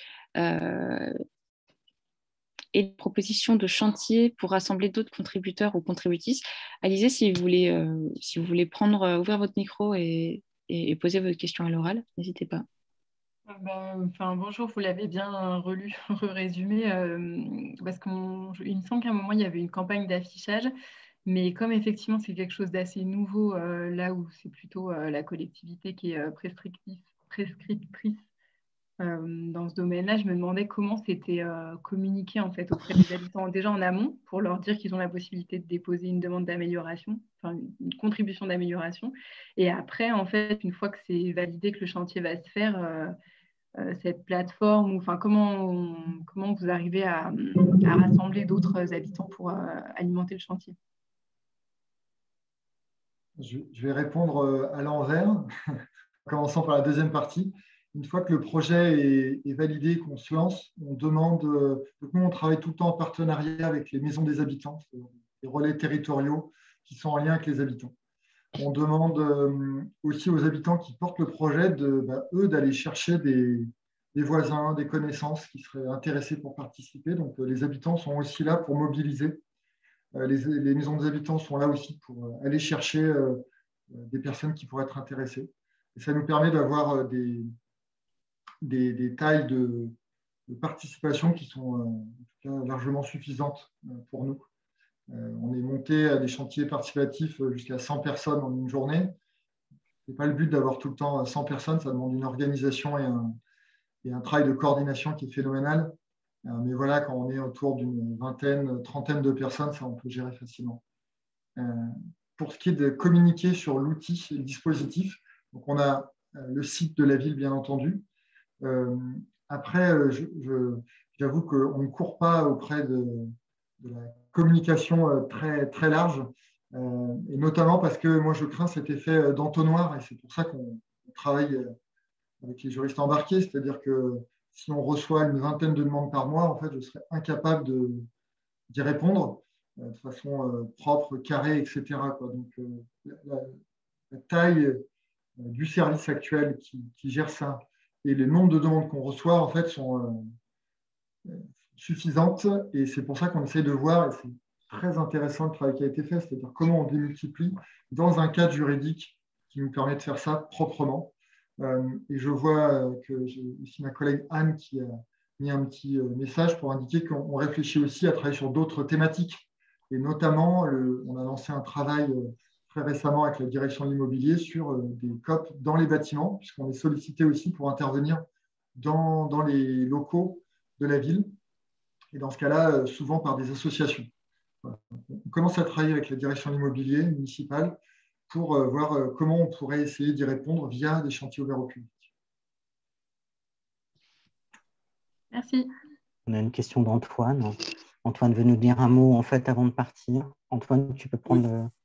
et des propositions de chantier pour rassembler d'autres contributeurs ou contributrices? Alizé, si vous voulez ouvrir votre micro et poser votre question à l'oral, n'hésitez pas. Bonjour, vous l'avez bien relu, résumé, parce qu'il me semble qu'à un moment, il y avait une campagne d'affichage, mais comme effectivement, c'est quelque chose d'assez nouveau, là où c'est plutôt la collectivité qui est prescriptrice dans ce domaine-là, je me demandais comment c'était communiqué en fait, auprès des habitants, déjà en amont, pour leur dire qu'ils ont la possibilité de déposer une demande d'amélioration, enfin une contribution d'amélioration, et après, en fait, une fois que c'est validé, que le chantier va se faire, cette plateforme, comment vous arrivez à rassembler d'autres habitants pour alimenter le chantier? Je vais répondre à l'envers, en commençant par la deuxième partie. Une fois que le projet est validé, qu'on se lance, on demande. Donc nous, on travaille tout le temps en partenariat avec les maisons des habitants, les relais territoriaux qui sont en lien avec les habitants. On demande aussi aux habitants qui portent le projet, eux, d'aller chercher des voisins, des connaissances qui seraient intéressés pour participer. Donc, les habitants sont aussi là pour mobiliser. Les maisons des habitants sont là aussi pour aller chercher des personnes qui pourraient être intéressées. Et ça nous permet d'avoir des tailles de participation qui sont en tout cas largement suffisantes pour nous. On est monté à des chantiers participatifs jusqu'à 100 personnes en une journée. Ce n'est pas le but d'avoir tout le temps 100 personnes, ça demande une organisation et un travail de coordination qui est phénoménal. Mais voilà, quand on est autour d'une vingtaine, trentaine de personnes, ça on peut gérer facilement. Pour ce qui est de communiquer sur l'outil et le dispositif, donc on a le site de la ville, bien entendu. Après, j'avoue qu'on ne court pas auprès de la communication très, très large, et notamment parce que moi, je crains cet effet d'entonnoir, et c'est pour ça qu'on travaille avec les juristes embarqués, c'est-à-dire que si on reçoit une vingtaine de demandes par mois, en fait, je serais incapable d'y répondre de façon propre, carrée, etc. Donc, la taille du service actuel qui gère ça et le nombre de demandes qu'on reçoit, en fait, sont suffisantes. Et c'est pour ça qu'on essaie de voir, et c'est très intéressant le travail qui a été fait, c'est-à-dire comment on démultiplie dans un cadre juridique qui nous permet de faire ça proprement. Et je vois que j'ai ici ma collègue Anne qui a mis un petit message pour indiquer qu'on réfléchit aussi à travailler sur d'autres thématiques. Et notamment, on a lancé un travail très récemment avec la direction de l'immobilier sur des COP dans les bâtiments, puisqu'on est sollicité aussi pour intervenir dans les locaux de la ville. Et dans ce cas-là, souvent par des associations. Voilà. On commence à travailler avec la direction de l'immobilier municipale pour voir comment on pourrait essayer d'y répondre via des chantiers ouverts au public. Merci. On a une question d'Antoine. Antoine veut nous dire un mot en fait avant de partir. Antoine, tu peux prendre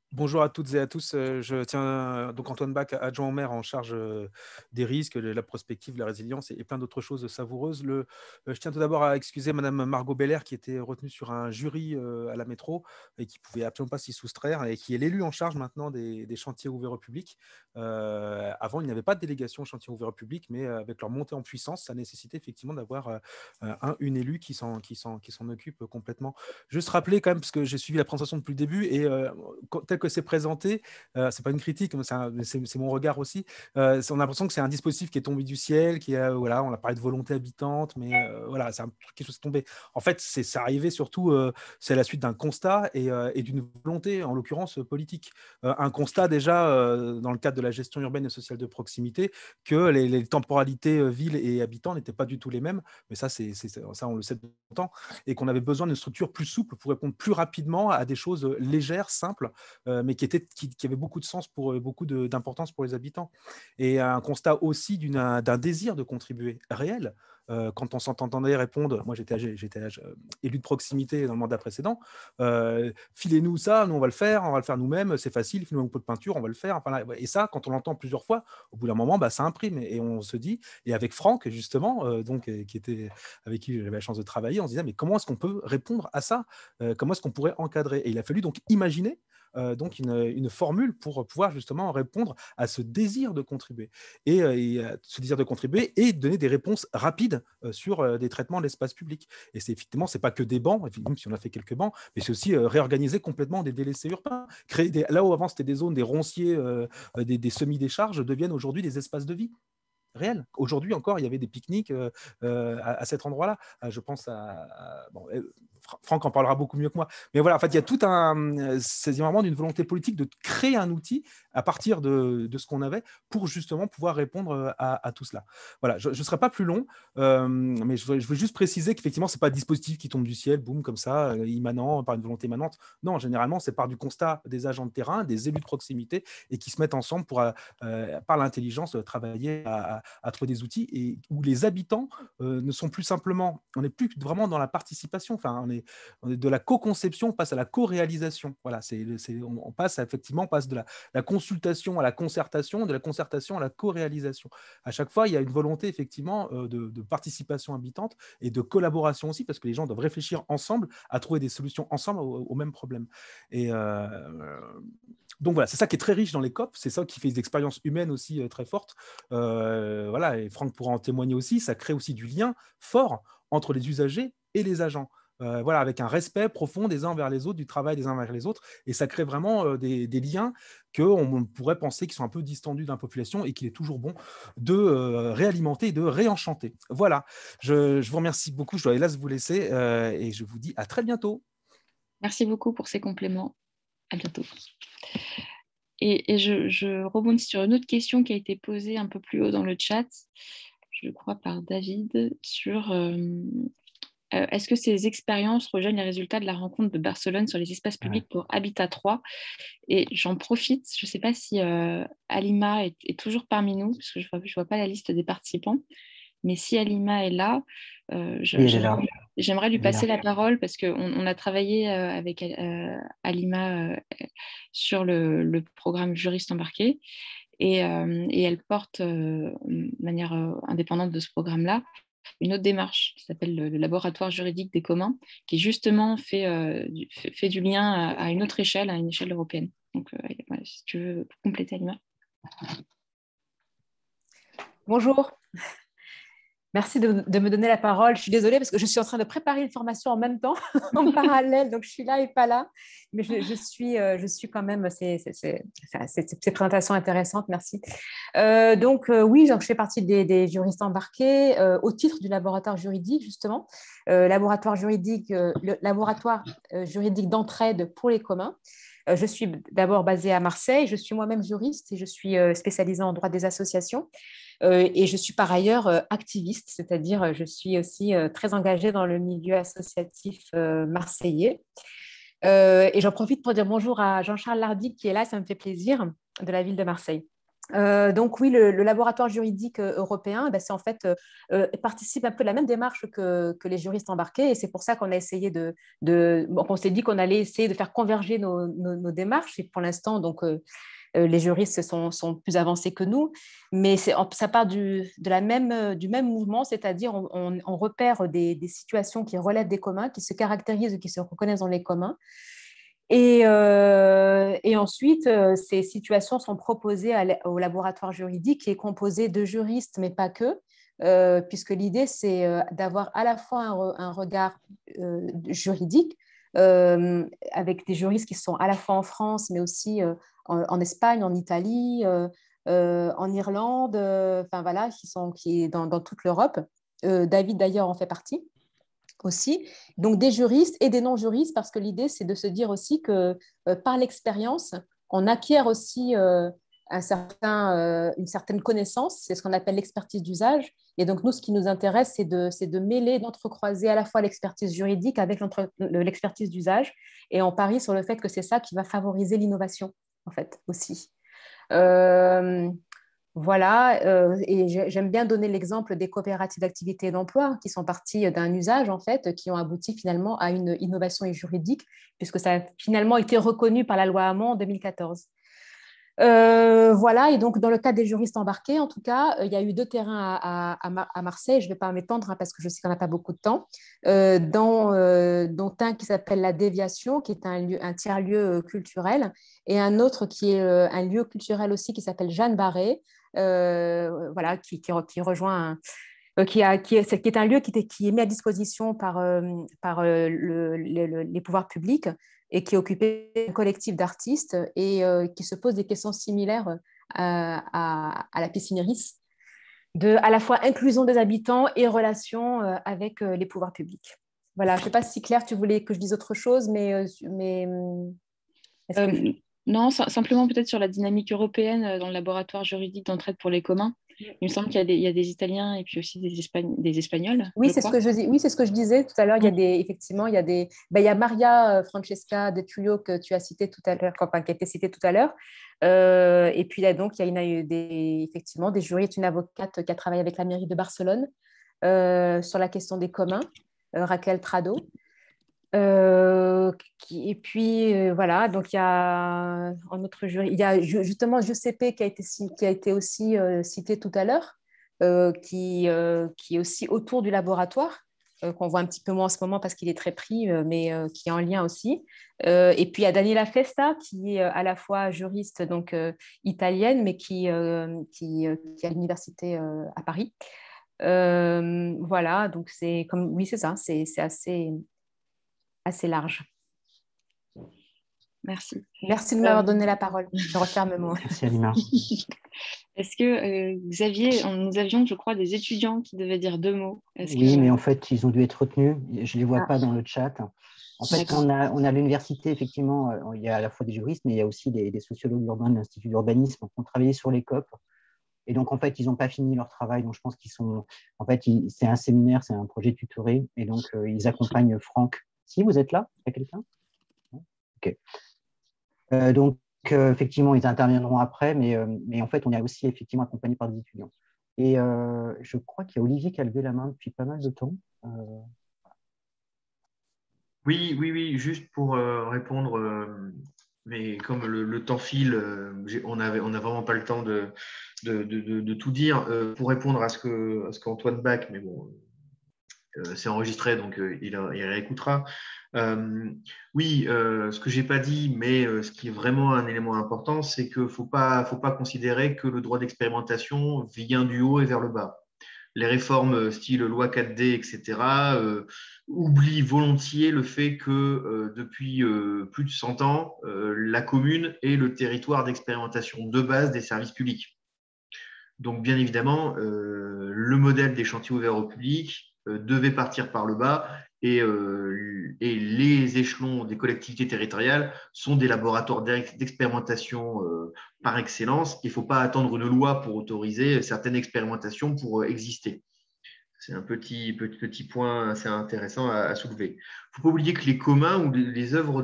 Bonjour à toutes et à tous. Je tiens donc Antoine Bach, adjoint au maire en charge des risques, de la prospective, de la résilience et plein d'autres choses savoureuses. Je tiens tout d'abord à excuser Madame Margot Belair qui était retenue sur un jury à la métro et qui ne pouvait absolument pas s'y soustraire et qui est l'élue en charge maintenant des chantiers ouverts au public. Avant, il n'y avait pas de délégation chantiers ouverts au public, mais avec leur montée en puissance, ça nécessitait effectivement d'avoir une élue qui s'en occupe complètement. Juste rappeler quand même, parce que j'ai suivi la présentation depuis le début et tel que c'est présenté, c'est pas une critique, mais c'est mon regard aussi. On a l'impression que c'est un dispositif qui est tombé du ciel, voilà, on a parlé de volonté habitante, mais voilà, c'est quelque chose qui est tombé. En fait, c'est arrivé surtout, c'est la suite d'un constat et d'une volonté, en l'occurrence politique. Un constat déjà dans le cadre de la gestion urbaine et sociale de proximité, que les temporalités ville et habitants n'étaient pas du tout les mêmes, mais ça, on le sait depuis longtemps, et qu'on avait besoin d'une structure plus souple pour répondre plus rapidement à des choses légères, simples, mais qui avaient beaucoup de sens beaucoup d'importance pour les habitants. Et un constat aussi d'un désir de contribuer réel. Quand on s'entendait répondre, moi j'étais élu de proximité dans le mandat précédent, filez-nous ça, nous on va le faire nous-mêmes, c'est facile, filez-nous un peu de peinture, on va le faire. Enfin, et ça, quand on l'entend plusieurs fois, au bout d'un moment, ça imprime. Et on se dit, et avec Franck justement, avec qui j'avais la chance de travailler, on se disait, mais comment est-ce qu'on peut répondre à ça, comment est-ce qu'on pourrait encadrer? Et il a fallu donc imaginer donc une formule pour pouvoir justement répondre à ce désir de contribuer et ce désir de contribuer et donner des réponses rapides sur des traitements de l'espace public. Et effectivement, c'est pas que des bancs, même si on a fait quelques bancs, mais c'est aussi réorganiser complètement des délaissés urbains, créer là où avant c'était des zones, des ronciers, des semi-décharges deviennent aujourd'hui des espaces de vie réel. Aujourd'hui encore, il y avait des pique-niques à cet endroit-là. Je pense Franck en parlera beaucoup mieux que moi. Mais voilà, en fait, il y a tout c'est vraiment d'une volonté politique de créer un outil à partir de ce qu'on avait pour justement pouvoir répondre à tout cela. Voilà, je ne serai pas plus long, mais je veux juste préciser qu'effectivement, ce n'est pas un dispositif qui tombe du ciel, boum, comme ça, immanent, par une volonté immanente. Non, généralement, c'est par du constat des agents de terrain, des élus de proximité et qui se mettent ensemble pour, par l'intelligence, travailler à trouver des outils et où les habitants ne sont plus simplement, on n'est plus vraiment dans la participation, enfin on est de la co-conception, on passe à la co-réalisation. Voilà, on passe de la consultation à la concertation, de la concertation à la co-réalisation. À chaque fois, il y a une volonté effectivement de participation habitante et de collaboration aussi, parce que les gens doivent réfléchir ensemble à trouver des solutions ensemble aux mêmes problèmes. Et donc voilà, c'est ça qui est très riche dans les COP, c'est ça qui fait des expériences humaines aussi très fortes. Voilà, et Franck pourra en témoigner aussi, ça crée aussi du lien fort entre les usagers et les agents. Voilà, avec un respect profond des uns envers les autres, du travail des uns envers les autres, et ça crée vraiment des liens qu'on pourrait penser qui sont un peu distendus dans la population et qu'il est toujours bon de réalimenter et de réenchanter. Voilà, je vous remercie beaucoup, je dois hélas vous laisser et je vous dis à très bientôt. Merci beaucoup pour ces compléments. À bientôt. Et je rebondis sur une autre question qui a été posée un peu plus haut dans le chat, je crois par David, sur est-ce que ces expériences rejoignent les résultats de la rencontre de Barcelone sur les espaces publics pour Habitat 3? Et j'en profite, je ne sais pas si Alima est toujours parmi nous, parce que je ne vois pas la liste des participants, mais si Alima est là, j'aimerais lui passer la parole parce qu'on a travaillé avec Alima sur le programme Juriste embarqué et elle porte de manière indépendante de ce programme-là une autre démarche qui s'appelle le laboratoire juridique des communs, qui justement fait du lien à une autre échelle, à une échelle européenne. Donc, voilà, si tu veux compléter, Alima. Bonjour. Merci de me donner la parole. Je suis désolée parce que je suis en train de préparer une formation en même temps, en parallèle, donc je suis là et pas là. Mais je suis quand même, ces présentations intéressantes, merci. Oui, je fais partie des juristes embarqués au titre du laboratoire juridique, justement. Laboratoire juridique d'entraide pour les communs. Je suis d'abord basée à Marseille, je suis moi-même juriste et je suis spécialisée en droit des associations. Et je suis par ailleurs activiste, c'est-à-dire je suis aussi très engagée dans le milieu associatif marseillais. Et j'en profite pour dire bonjour à Jean-Charles Lardy qui est là, ça me fait plaisir, de la ville de Marseille. Donc oui, le laboratoire juridique européen, c'est en fait participe un peu de la même démarche que les juristes embarqués, et c'est pour ça qu'on a essayé on s'est dit qu'on allait essayer de faire converger nos démarches. Et pour l'instant, donc les juristes sont plus avancés que nous, mais ça part du même mouvement, c'est-à-dire on repère des situations qui relèvent des communs, qui se caractérisent, qui se reconnaissent dans les communs. Et ensuite, ces situations sont proposées au laboratoire juridique qui est composé de juristes, mais pas que, puisque l'idée, c'est d'avoir à la fois un regard juridique, avec des juristes qui sont à la fois en France, mais aussi en Espagne, en Italie, en Irlande, enfin voilà, qui est dans toute l'Europe. David, d'ailleurs, en fait partie aussi, donc des juristes et des non-juristes, parce que l'idée, c'est de se dire aussi que par l'expérience, on acquiert aussi une certaine connaissance, c'est ce qu'on appelle l'expertise d'usage. Et donc, nous, ce qui nous intéresse, c'est de mêler, d'entrecroiser à la fois l'expertise juridique avec l'expertise d'usage, et on parie sur le fait que c'est ça qui va favoriser l'innovation, en fait, aussi. Voilà, et j'aime bien donner l'exemple des coopératives d'activité et d'emploi qui sont parties d'un usage, en fait, qui ont abouti finalement à une innovation juridique, puisque ça a finalement été reconnu par la loi Hamon en 2014. Voilà, et donc dans le cas des juristes embarqués, en tout cas, il y a eu 2 terrains à Marseille. Je ne vais pas m'étendre parce que je sais qu'on n'a pas beaucoup de temps, dont un qui s'appelle la Déviation, qui est un tiers-lieu culturel, et un autre qui est un lieu culturel aussi qui s'appelle Jeanne Barré, voilà, qui rejoint qui est un lieu qui est mis à disposition par les pouvoirs publics et qui est occupé d'un collectif d'artistes et qui se pose des questions similaires à la piscine Iris, à la fois inclusion des habitants et relation avec les pouvoirs publics. Voilà, je ne sais pas si Claire, tu voulais que je dise autre chose, mais non, simplement peut-être sur la dynamique européenne dans le laboratoire juridique d'entraide pour les communs. Il me semble qu'il y a des Italiens et puis aussi des Espagnols. Oui, c'est ce que je dis. Oui, c'est ce que je disais tout à l'heure. Il y a effectivement, il y a Maria Francesca De Tullio que tu as cité tout à l'heure, qui a été citée tout à l'heure. Et puis là, donc, il y a effectivement des juristes, une avocate qui a travaillé avec la mairie de Barcelone sur la question des communs, Raquel Prado. Et puis voilà, donc il y a un autre jury, il y a justement Giuseppe qui a été aussi cité tout à l'heure, qui est aussi autour du laboratoire, qu'on voit un petit peu moins en ce moment parce qu'il est très pris, mais qui est en lien aussi. Et puis il y a Daniela Festa qui est à la fois juriste donc italienne, mais qui est à l'université à Paris. Voilà, donc c'est comme oui, c'est ça, c'est assez large. Merci. Merci de m'avoir donné la parole. Je referme mon mot. Merci Alima. Est-ce que Xavier, nous avions, je crois, des étudiants qui devaient dire 2 mots. Oui, mais en fait, ils ont dû être retenus. Je ne les vois pas dans le chat. En fait, on a l'université, effectivement, il y a à la fois des juristes, mais il y a aussi des sociologues urbains de l'Institut d'urbanisme qui ont travaillé sur les COP. Et donc, en fait, ils n'ont pas fini leur travail. Donc, je pense qu'ils sont… En fait, c'est un séminaire, c'est un projet tutoré. Et donc, ils accompagnent Franck. Si, vous êtes là? Il y a quelqu'un? OK. Donc, effectivement, ils interviendront après, mais en fait, on est aussi effectivement accompagné par des étudiants. Et je crois qu'il y a Olivier qui a levé la main depuis pas mal de temps. Oui, juste pour répondre, mais comme le temps file, on n'a vraiment pas le temps de tout dire. Pour répondre à ce qu'Antoine Bach, mais bon, c'est enregistré, donc il réécoutera. Oui, ce que je n'ai pas dit, mais ce qui est vraiment un élément important, c'est qu'il ne faut pas considérer que le droit d'expérimentation vient du haut et vers le bas. Les réformes style loi 4D, etc., oublient volontiers le fait que depuis plus de 100 ans, la commune est le territoire d'expérimentation de base des services publics. Donc, bien évidemment, le modèle des chantiers ouverts au public devait partir par le bas et les échelons des collectivités territoriales sont des laboratoires d'expérimentation par excellence. Il ne faut pas attendre une loi pour autoriser certaines expérimentations pour exister. C'est un petit point assez intéressant à soulever. Il ne faut pas oublier que les communs ou les œuvres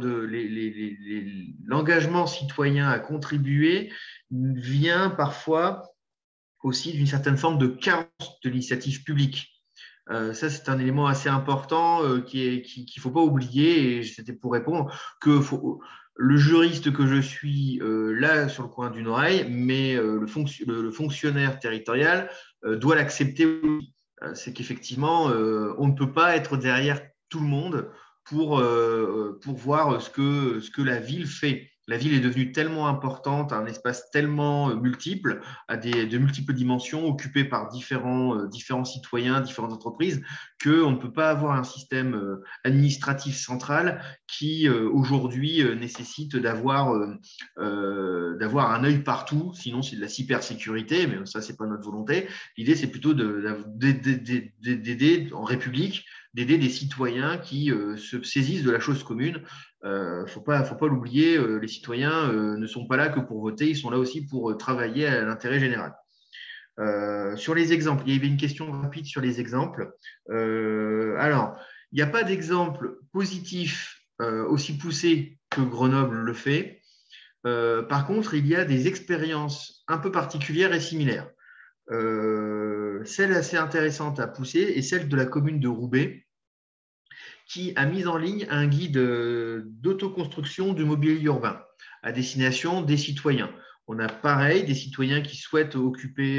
l'engagement citoyen à contribuer vient parfois aussi d'une certaine forme de carence de l'initiative publique. Ça, c'est un élément assez important qu'il ne faut pas oublier. Et c'était pour répondre que le juriste que je suis là sur le coin d'une oreille, mais le fonctionnaire territorial doit l'accepter. C'est qu'effectivement, on ne peut pas être derrière tout le monde pour voir ce que la ville fait. La ville est devenue tellement importante, un espace tellement multiple, à de multiples dimensions, occupé par différents citoyens, différentes entreprises, qu'on ne peut pas avoir un système administratif central qui, aujourd'hui, nécessite d'avoir un œil partout. Sinon, c'est de la cybersécurité, mais ça, ce n'est pas notre volonté. L'idée, c'est plutôt d'aider en République, d'aider des citoyens qui se saisissent de la chose commune. Faut pas l'oublier, les citoyens ne sont pas là que pour voter, ils sont là aussi pour travailler à l'intérêt général. Sur les exemples, il y avait une question rapide sur les exemples. Alors, il n'y a pas d'exemple positif aussi poussé que Grenoble le fait. Par contre, il y a des expériences un peu particulières et similaires. Celle assez intéressante à pousser est celle de la commune de Roubaix, qui a mis en ligne un guide d'autoconstruction du mobilier urbain à destination des citoyens. On a pareil des citoyens qui souhaitent occuper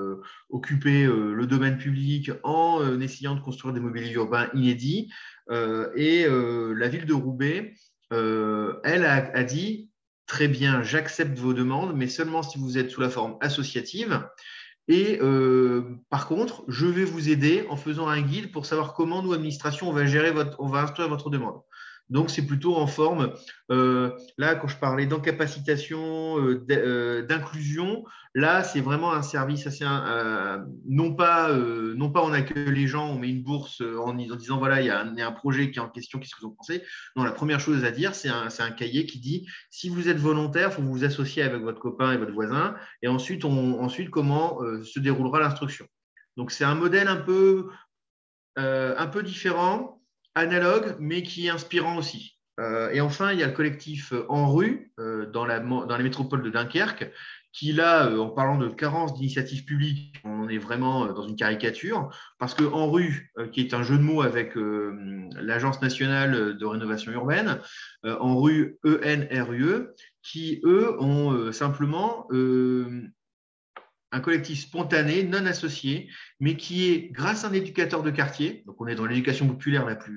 le domaine public en essayant de construire des mobiliers urbains inédits. Et la ville de Roubaix, elle a dit « Très bien, j'accepte vos demandes, mais seulement si vous êtes sous la forme associative. Et par contre, je vais vous aider en faisant un guide pour savoir comment nous, administration, on va instruire votre demande. » Donc, c'est plutôt en forme, là, quand je parlais d'encapacitation, d'inclusion, là, c'est vraiment un service assez, non pas on accueille les gens, on met une bourse en disant, voilà, il y a un projet qui est en question, qu'est-ce que vous en pensez? Non, la première chose à dire, c'est un cahier qui dit, si vous êtes volontaire, il faut vous associer avec votre copain et votre voisin, et ensuite, comment se déroulera l'instruction. Donc, c'est un modèle un peu différent, analogue, mais qui est inspirant aussi. Et enfin, il y a le collectif En Rue, dans les métropoles de Dunkerque, qui là, en parlant de carence d'initiative publique, on est vraiment dans une caricature, parce que En Rue, qui est un jeu de mots avec l'Agence nationale de rénovation urbaine, En Rue ENRUE, qui, eux, ont simplement un collectif spontané, non associé, mais qui est, grâce à un éducateur de quartier, donc on est dans l'éducation populaire la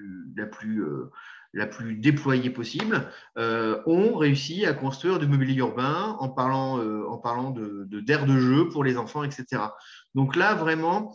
plus déployée possible, ont réussi à construire du mobilier urbain en parlant d'aires de jeu pour les enfants, etc. Donc là, vraiment,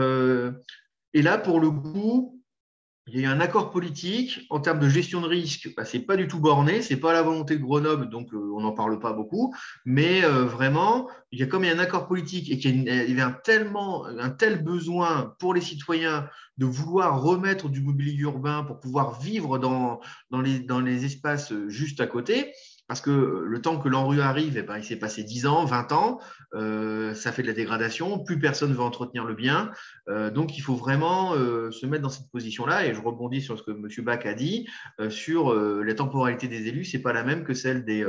et là, pour le coup, il y a eu un accord politique en termes de gestion de risque. Ce n'est pas du tout borné, ce n'est pas la volonté de Grenoble, donc on n'en parle pas beaucoup. Mais vraiment, il y a comme il y a un accord politique et qu'il y avait un tel besoin pour les citoyens de vouloir remettre du mobilier urbain pour pouvoir vivre dans les espaces juste à côté. Parce que le temps que l'ANRU arrive, il s'est passé 10 ans, 20 ans, ça fait de la dégradation, plus personne ne veut entretenir le bien. Donc, il faut vraiment se mettre dans cette position-là. Et je rebondis sur ce que M. Bach a dit, sur la temporalité des élus, ce n'est pas la même que celle des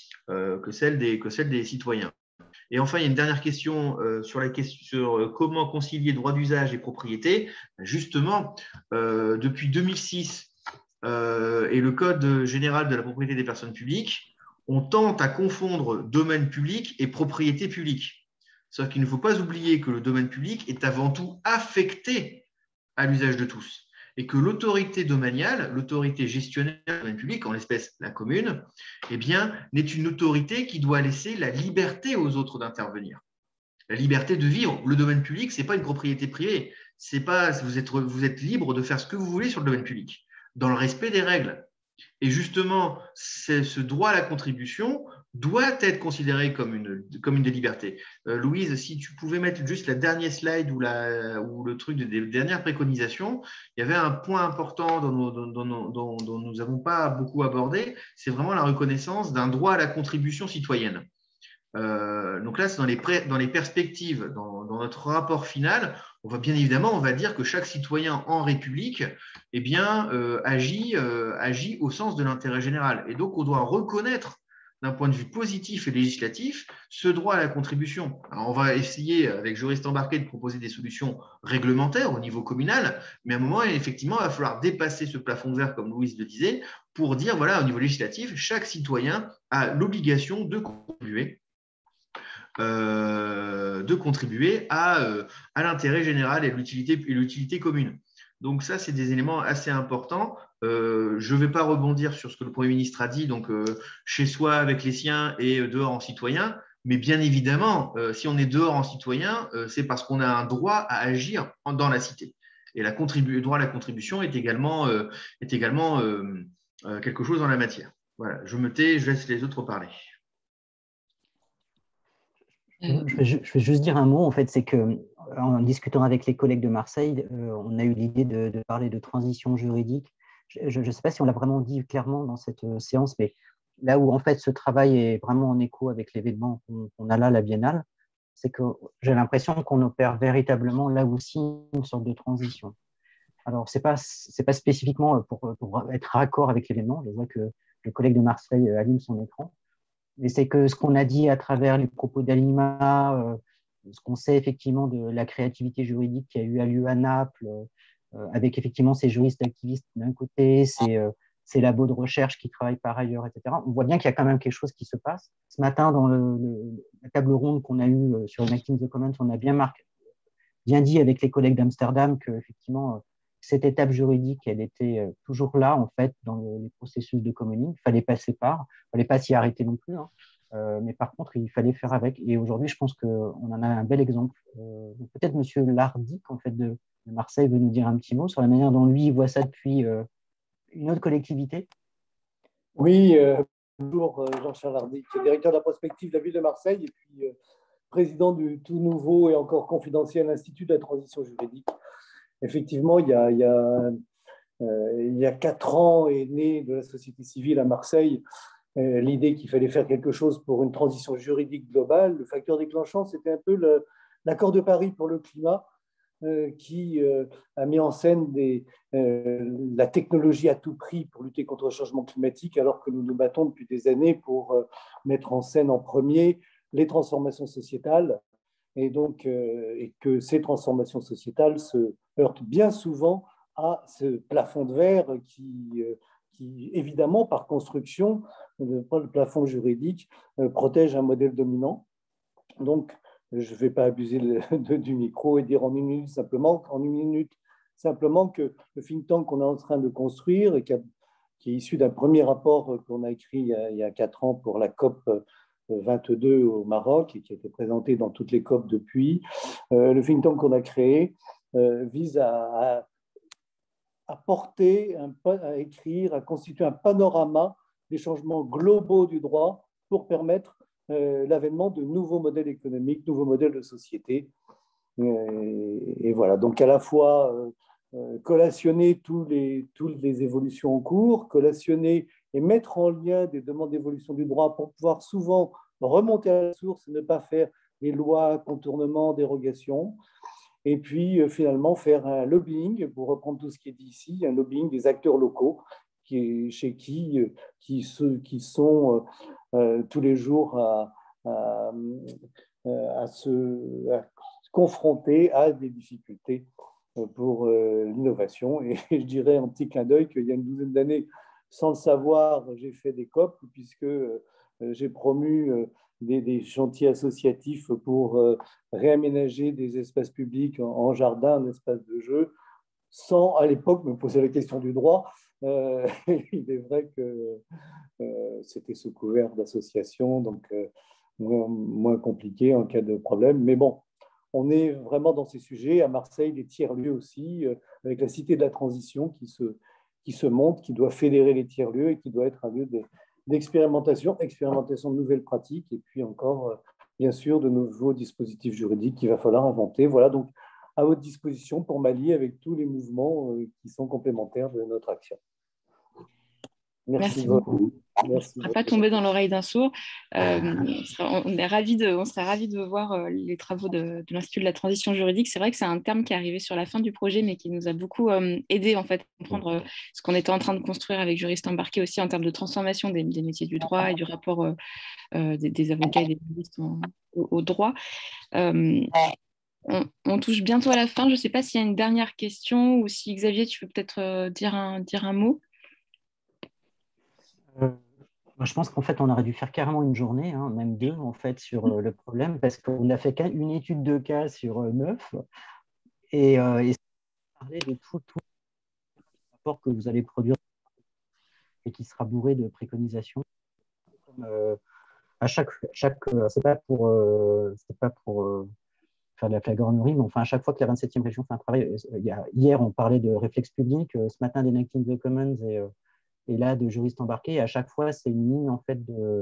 citoyens. Et enfin, il y a une dernière question sur comment concilier droit d'usage et propriété. Justement, depuis 2006, et le Code général de la propriété des personnes publiques, on tente à confondre domaine public et propriété publique. Sauf qu'il ne faut pas oublier que le domaine public est avant tout affecté à l'usage de tous et que l'autorité domaniale, l'autorité gestionnaire du domaine public, en l'espèce la commune, eh bien, n'est une autorité qui doit laisser la liberté aux autres d'intervenir. La liberté de vivre. Le domaine public, ce n'est pas une propriété privée. C'est pas, vous êtes libre de faire ce que vous voulez sur le domaine public, dans le respect des règles. Et justement, ce droit à la contribution doit être considéré comme une des libertés. Louise, si tu pouvais mettre juste la dernière slide ou le truc des dernières préconisations, il y avait un point important dont nous n'avons pas beaucoup abordé, c'est vraiment la reconnaissance d'un droit à la contribution citoyenne. Donc là, c'est dans les perspectives, dans notre rapport final, on va bien évidemment, on va dire que chaque citoyen en République eh bien, agit au sens de l'intérêt général. Et donc, on doit reconnaître d'un point de vue positif et législatif ce droit à la contribution. Alors, on va essayer, avec Juristes Embarqués, de proposer des solutions réglementaires au niveau communal, mais à un moment, effectivement, il va falloir dépasser ce plafond de verre, comme Louise le disait, pour dire, voilà, au niveau législatif, chaque citoyen a l'obligation de contribuer à l'intérêt général et l'utilité commune. Donc ça, c'est des éléments assez importants. Je ne vais pas rebondir sur ce que le Premier ministre a dit, donc chez soi avec les siens et dehors en citoyen, mais bien évidemment, si on est dehors en citoyen, c'est parce qu'on a un droit à agir dans la cité. Et le droit à la contribution est également quelque chose dans la matière. Voilà, je me tais, je laisse les autres parler. Je vais juste dire un mot, en fait, c'est que en discutant avec les collègues de Marseille, on a eu l'idée de parler de transition juridique. Je ne sais pas si on l'a vraiment dit clairement dans cette séance, mais là où en fait ce travail est vraiment en écho avec l'événement qu'on a là, la Biennale, c'est que j'ai l'impression qu'on opère véritablement là aussi une sorte de transition. Alors, ce n'est pas spécifiquement pour être raccord avec l'événement. Je vois que le collègue de Marseille allume son écran. Mais c'est que ce qu'on a dit à travers les propos d'Alima, ce qu'on sait effectivement de la créativité juridique qui a eu lieu à Naples, avec effectivement ces juristes activistes d'un côté, ces labos de recherche qui travaillent par ailleurs, etc. On voit bien qu'il y a quand même quelque chose qui se passe. Ce matin, dans la table ronde qu'on a eue sur Enacting the Commons, on a bien dit avec les collègues d'Amsterdam que effectivement cette étape juridique, elle était toujours là, en fait, dans les processus de commoning. Il fallait passer par, il ne fallait pas s'y arrêter non plus, hein. Mais par contre, il fallait faire avec. Et aujourd'hui, je pense qu'on en a un bel exemple. Peut-être M. Lardic, en fait, de Marseille, veut nous dire un petit mot sur la manière dont lui, il voit ça depuis une autre collectivité. Oui, bonjour Jean-Charles Lardic, directeur de la prospective de la ville de Marseille et puis président du tout nouveau et encore confidentiel Institut de la transition juridique. Effectivement, il y a 4 ans est née de la société civile à Marseille l'idée qu'il fallait faire quelque chose pour une transition juridique globale. Le facteur déclenchant, c'était un peu l'accord de Paris pour le climat qui a mis en scène la technologie à tout prix pour lutter contre le changement climatique, alors que nous nous battons depuis des années pour mettre en scène en premier les transformations sociétales. Et donc, et que ces transformations sociétales se heurtent bien souvent à ce plafond de verre qui évidemment, par construction, le plafond juridique protège un modèle dominant. Donc, je ne vais pas abuser du micro et dire en une minute simplement que le think tank qu'on est en train de construire et qui est issu d'un premier rapport qu'on a écrit il y a 4 ans pour la COP 22 au Maroc et qui a été présenté dans toutes les COP depuis. Le think tank qu'on a créé vise à porter, à écrire, à constituer un panorama des changements globaux du droit pour permettre l'avènement de nouveaux modèles économiques, nouveaux modèles de société. Et voilà, donc à la fois collationner toutes les évolutions en cours, collationner et mettre en lien des demandes d'évolution du droit pour pouvoir souvent remonter à la source et ne pas faire des lois, contournements, dérogations. Et puis finalement faire un lobbying, pour reprendre tout ce qui est dit ici, un lobbying des acteurs locaux qui sont tous les jours à se confronter à des difficultés pour l'innovation. Et je dirais en petit clin d'œil qu'il y a une douzaine d'années, sans le savoir, j'ai fait des COP puisque j'ai promu des chantiers associatifs pour réaménager des espaces publics en jardin, en espace de jeu, sans à l'époque me poser la question du droit. Il est vrai que c'était sous couvert d'association, donc moins compliqué en cas de problème. Mais bon, on est vraiment dans ces sujets. À Marseille, les tiers-lieux aussi, avec la Cité de la Transition qui se monte, qui doit fédérer les tiers-lieux et qui doit être un lieu d'expérimentation de nouvelles pratiques et puis encore, bien sûr, de nouveaux dispositifs juridiques qu'il va falloir inventer. Voilà, donc à votre disposition pour m'allier avec tous les mouvements qui sont complémentaires de notre action. Merci beaucoup. Merci. On ne sera pas tombé dans l'oreille d'un sourd. On serait ravis de voir les travaux de l'Institut de la transition juridique. C'est vrai que c'est un terme qui est arrivé sur la fin du projet, mais qui nous a beaucoup aidé en fait, à comprendre ce qu'on était en train de construire avec Juristes Embarqués aussi en termes de transformation des métiers du droit et du rapport des avocats et des juristes au droit. On touche bientôt à la fin. Je ne sais pas s'il y a une dernière question ou si Xavier, tu peux peut-être dire un mot. Je pense qu'en fait, on aurait dû faire carrément une journée, hein, même 2, en fait, sur le problème, parce qu'on n'a fait qu'une étude de cas sur 9, et parler de tout le rapport que vous allez produire et qui sera bourré de préconisations. Comme, à chaque c'est pas pour faire de la flagornerie, mais enfin, à chaque fois que la 27e région fait un travail, hier, on parlait de réflexe public, ce matin, d'Enacting the Commons, et là, de Juristes Embarqués. Et à chaque fois, c'est une ligne, en fait,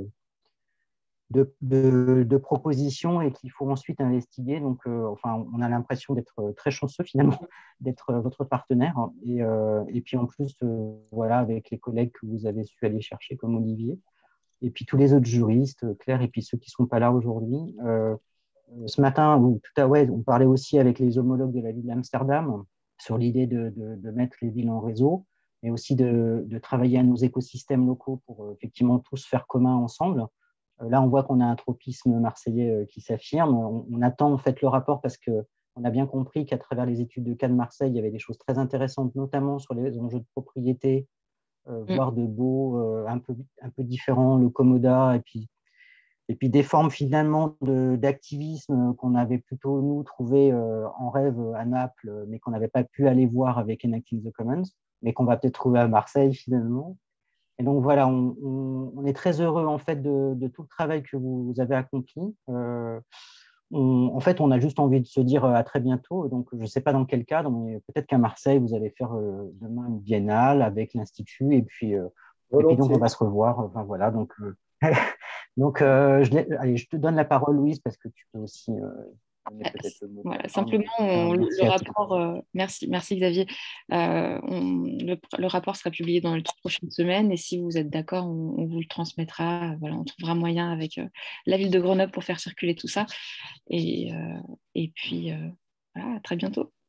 de propositions et qu'il faut ensuite investiguer. Donc, enfin, on a l'impression d'être très chanceux, finalement, d'être votre partenaire. Et puis, en plus, voilà, avec les collègues que vous avez su aller chercher, comme Olivier, et puis tous les autres juristes, Claire, et puis ceux qui ne sont pas là aujourd'hui. Ce matin, on parlait aussi avec les homologues de la ville d'Amsterdam sur l'idée de mettre les villes en réseau, mais aussi de travailler à nos écosystèmes locaux pour effectivement tous faire commun ensemble. Là, on voit qu'on a un tropisme marseillais qui s'affirme. On attend en fait le rapport parce qu'on a bien compris qu'à travers les études de cas de Marseille, il y avait des choses très intéressantes, notamment sur les enjeux de propriété, voire de beaux, un peu différents, le commodat, et puis des formes finalement d'activisme qu'on avait plutôt, nous, trouvé en rêve à Naples, mais qu'on n'avait pas pu aller voir avec Enacting the Commons, mais qu'on va peut-être trouver à Marseille finalement. Et donc voilà, on est très heureux en fait de tout le travail que vous avez accompli. En fait, on a juste envie de se dire à très bientôt. Donc, je ne sais pas dans quel cadre, mais peut-être qu'à Marseille, vous allez faire demain une biennale avec l'Institut, et puis donc on va se revoir. Enfin voilà, donc allez, je te donne la parole, Louise, parce que tu peux aussi donner peut-être le mot. Voilà, simplement, le rapport, merci Xavier, le rapport sera publié dans les 3 prochaines semaines, et si vous êtes d'accord, on vous le transmettra. Voilà, on trouvera moyen avec la ville de Grenoble pour faire circuler tout ça. Et puis, voilà, à très bientôt.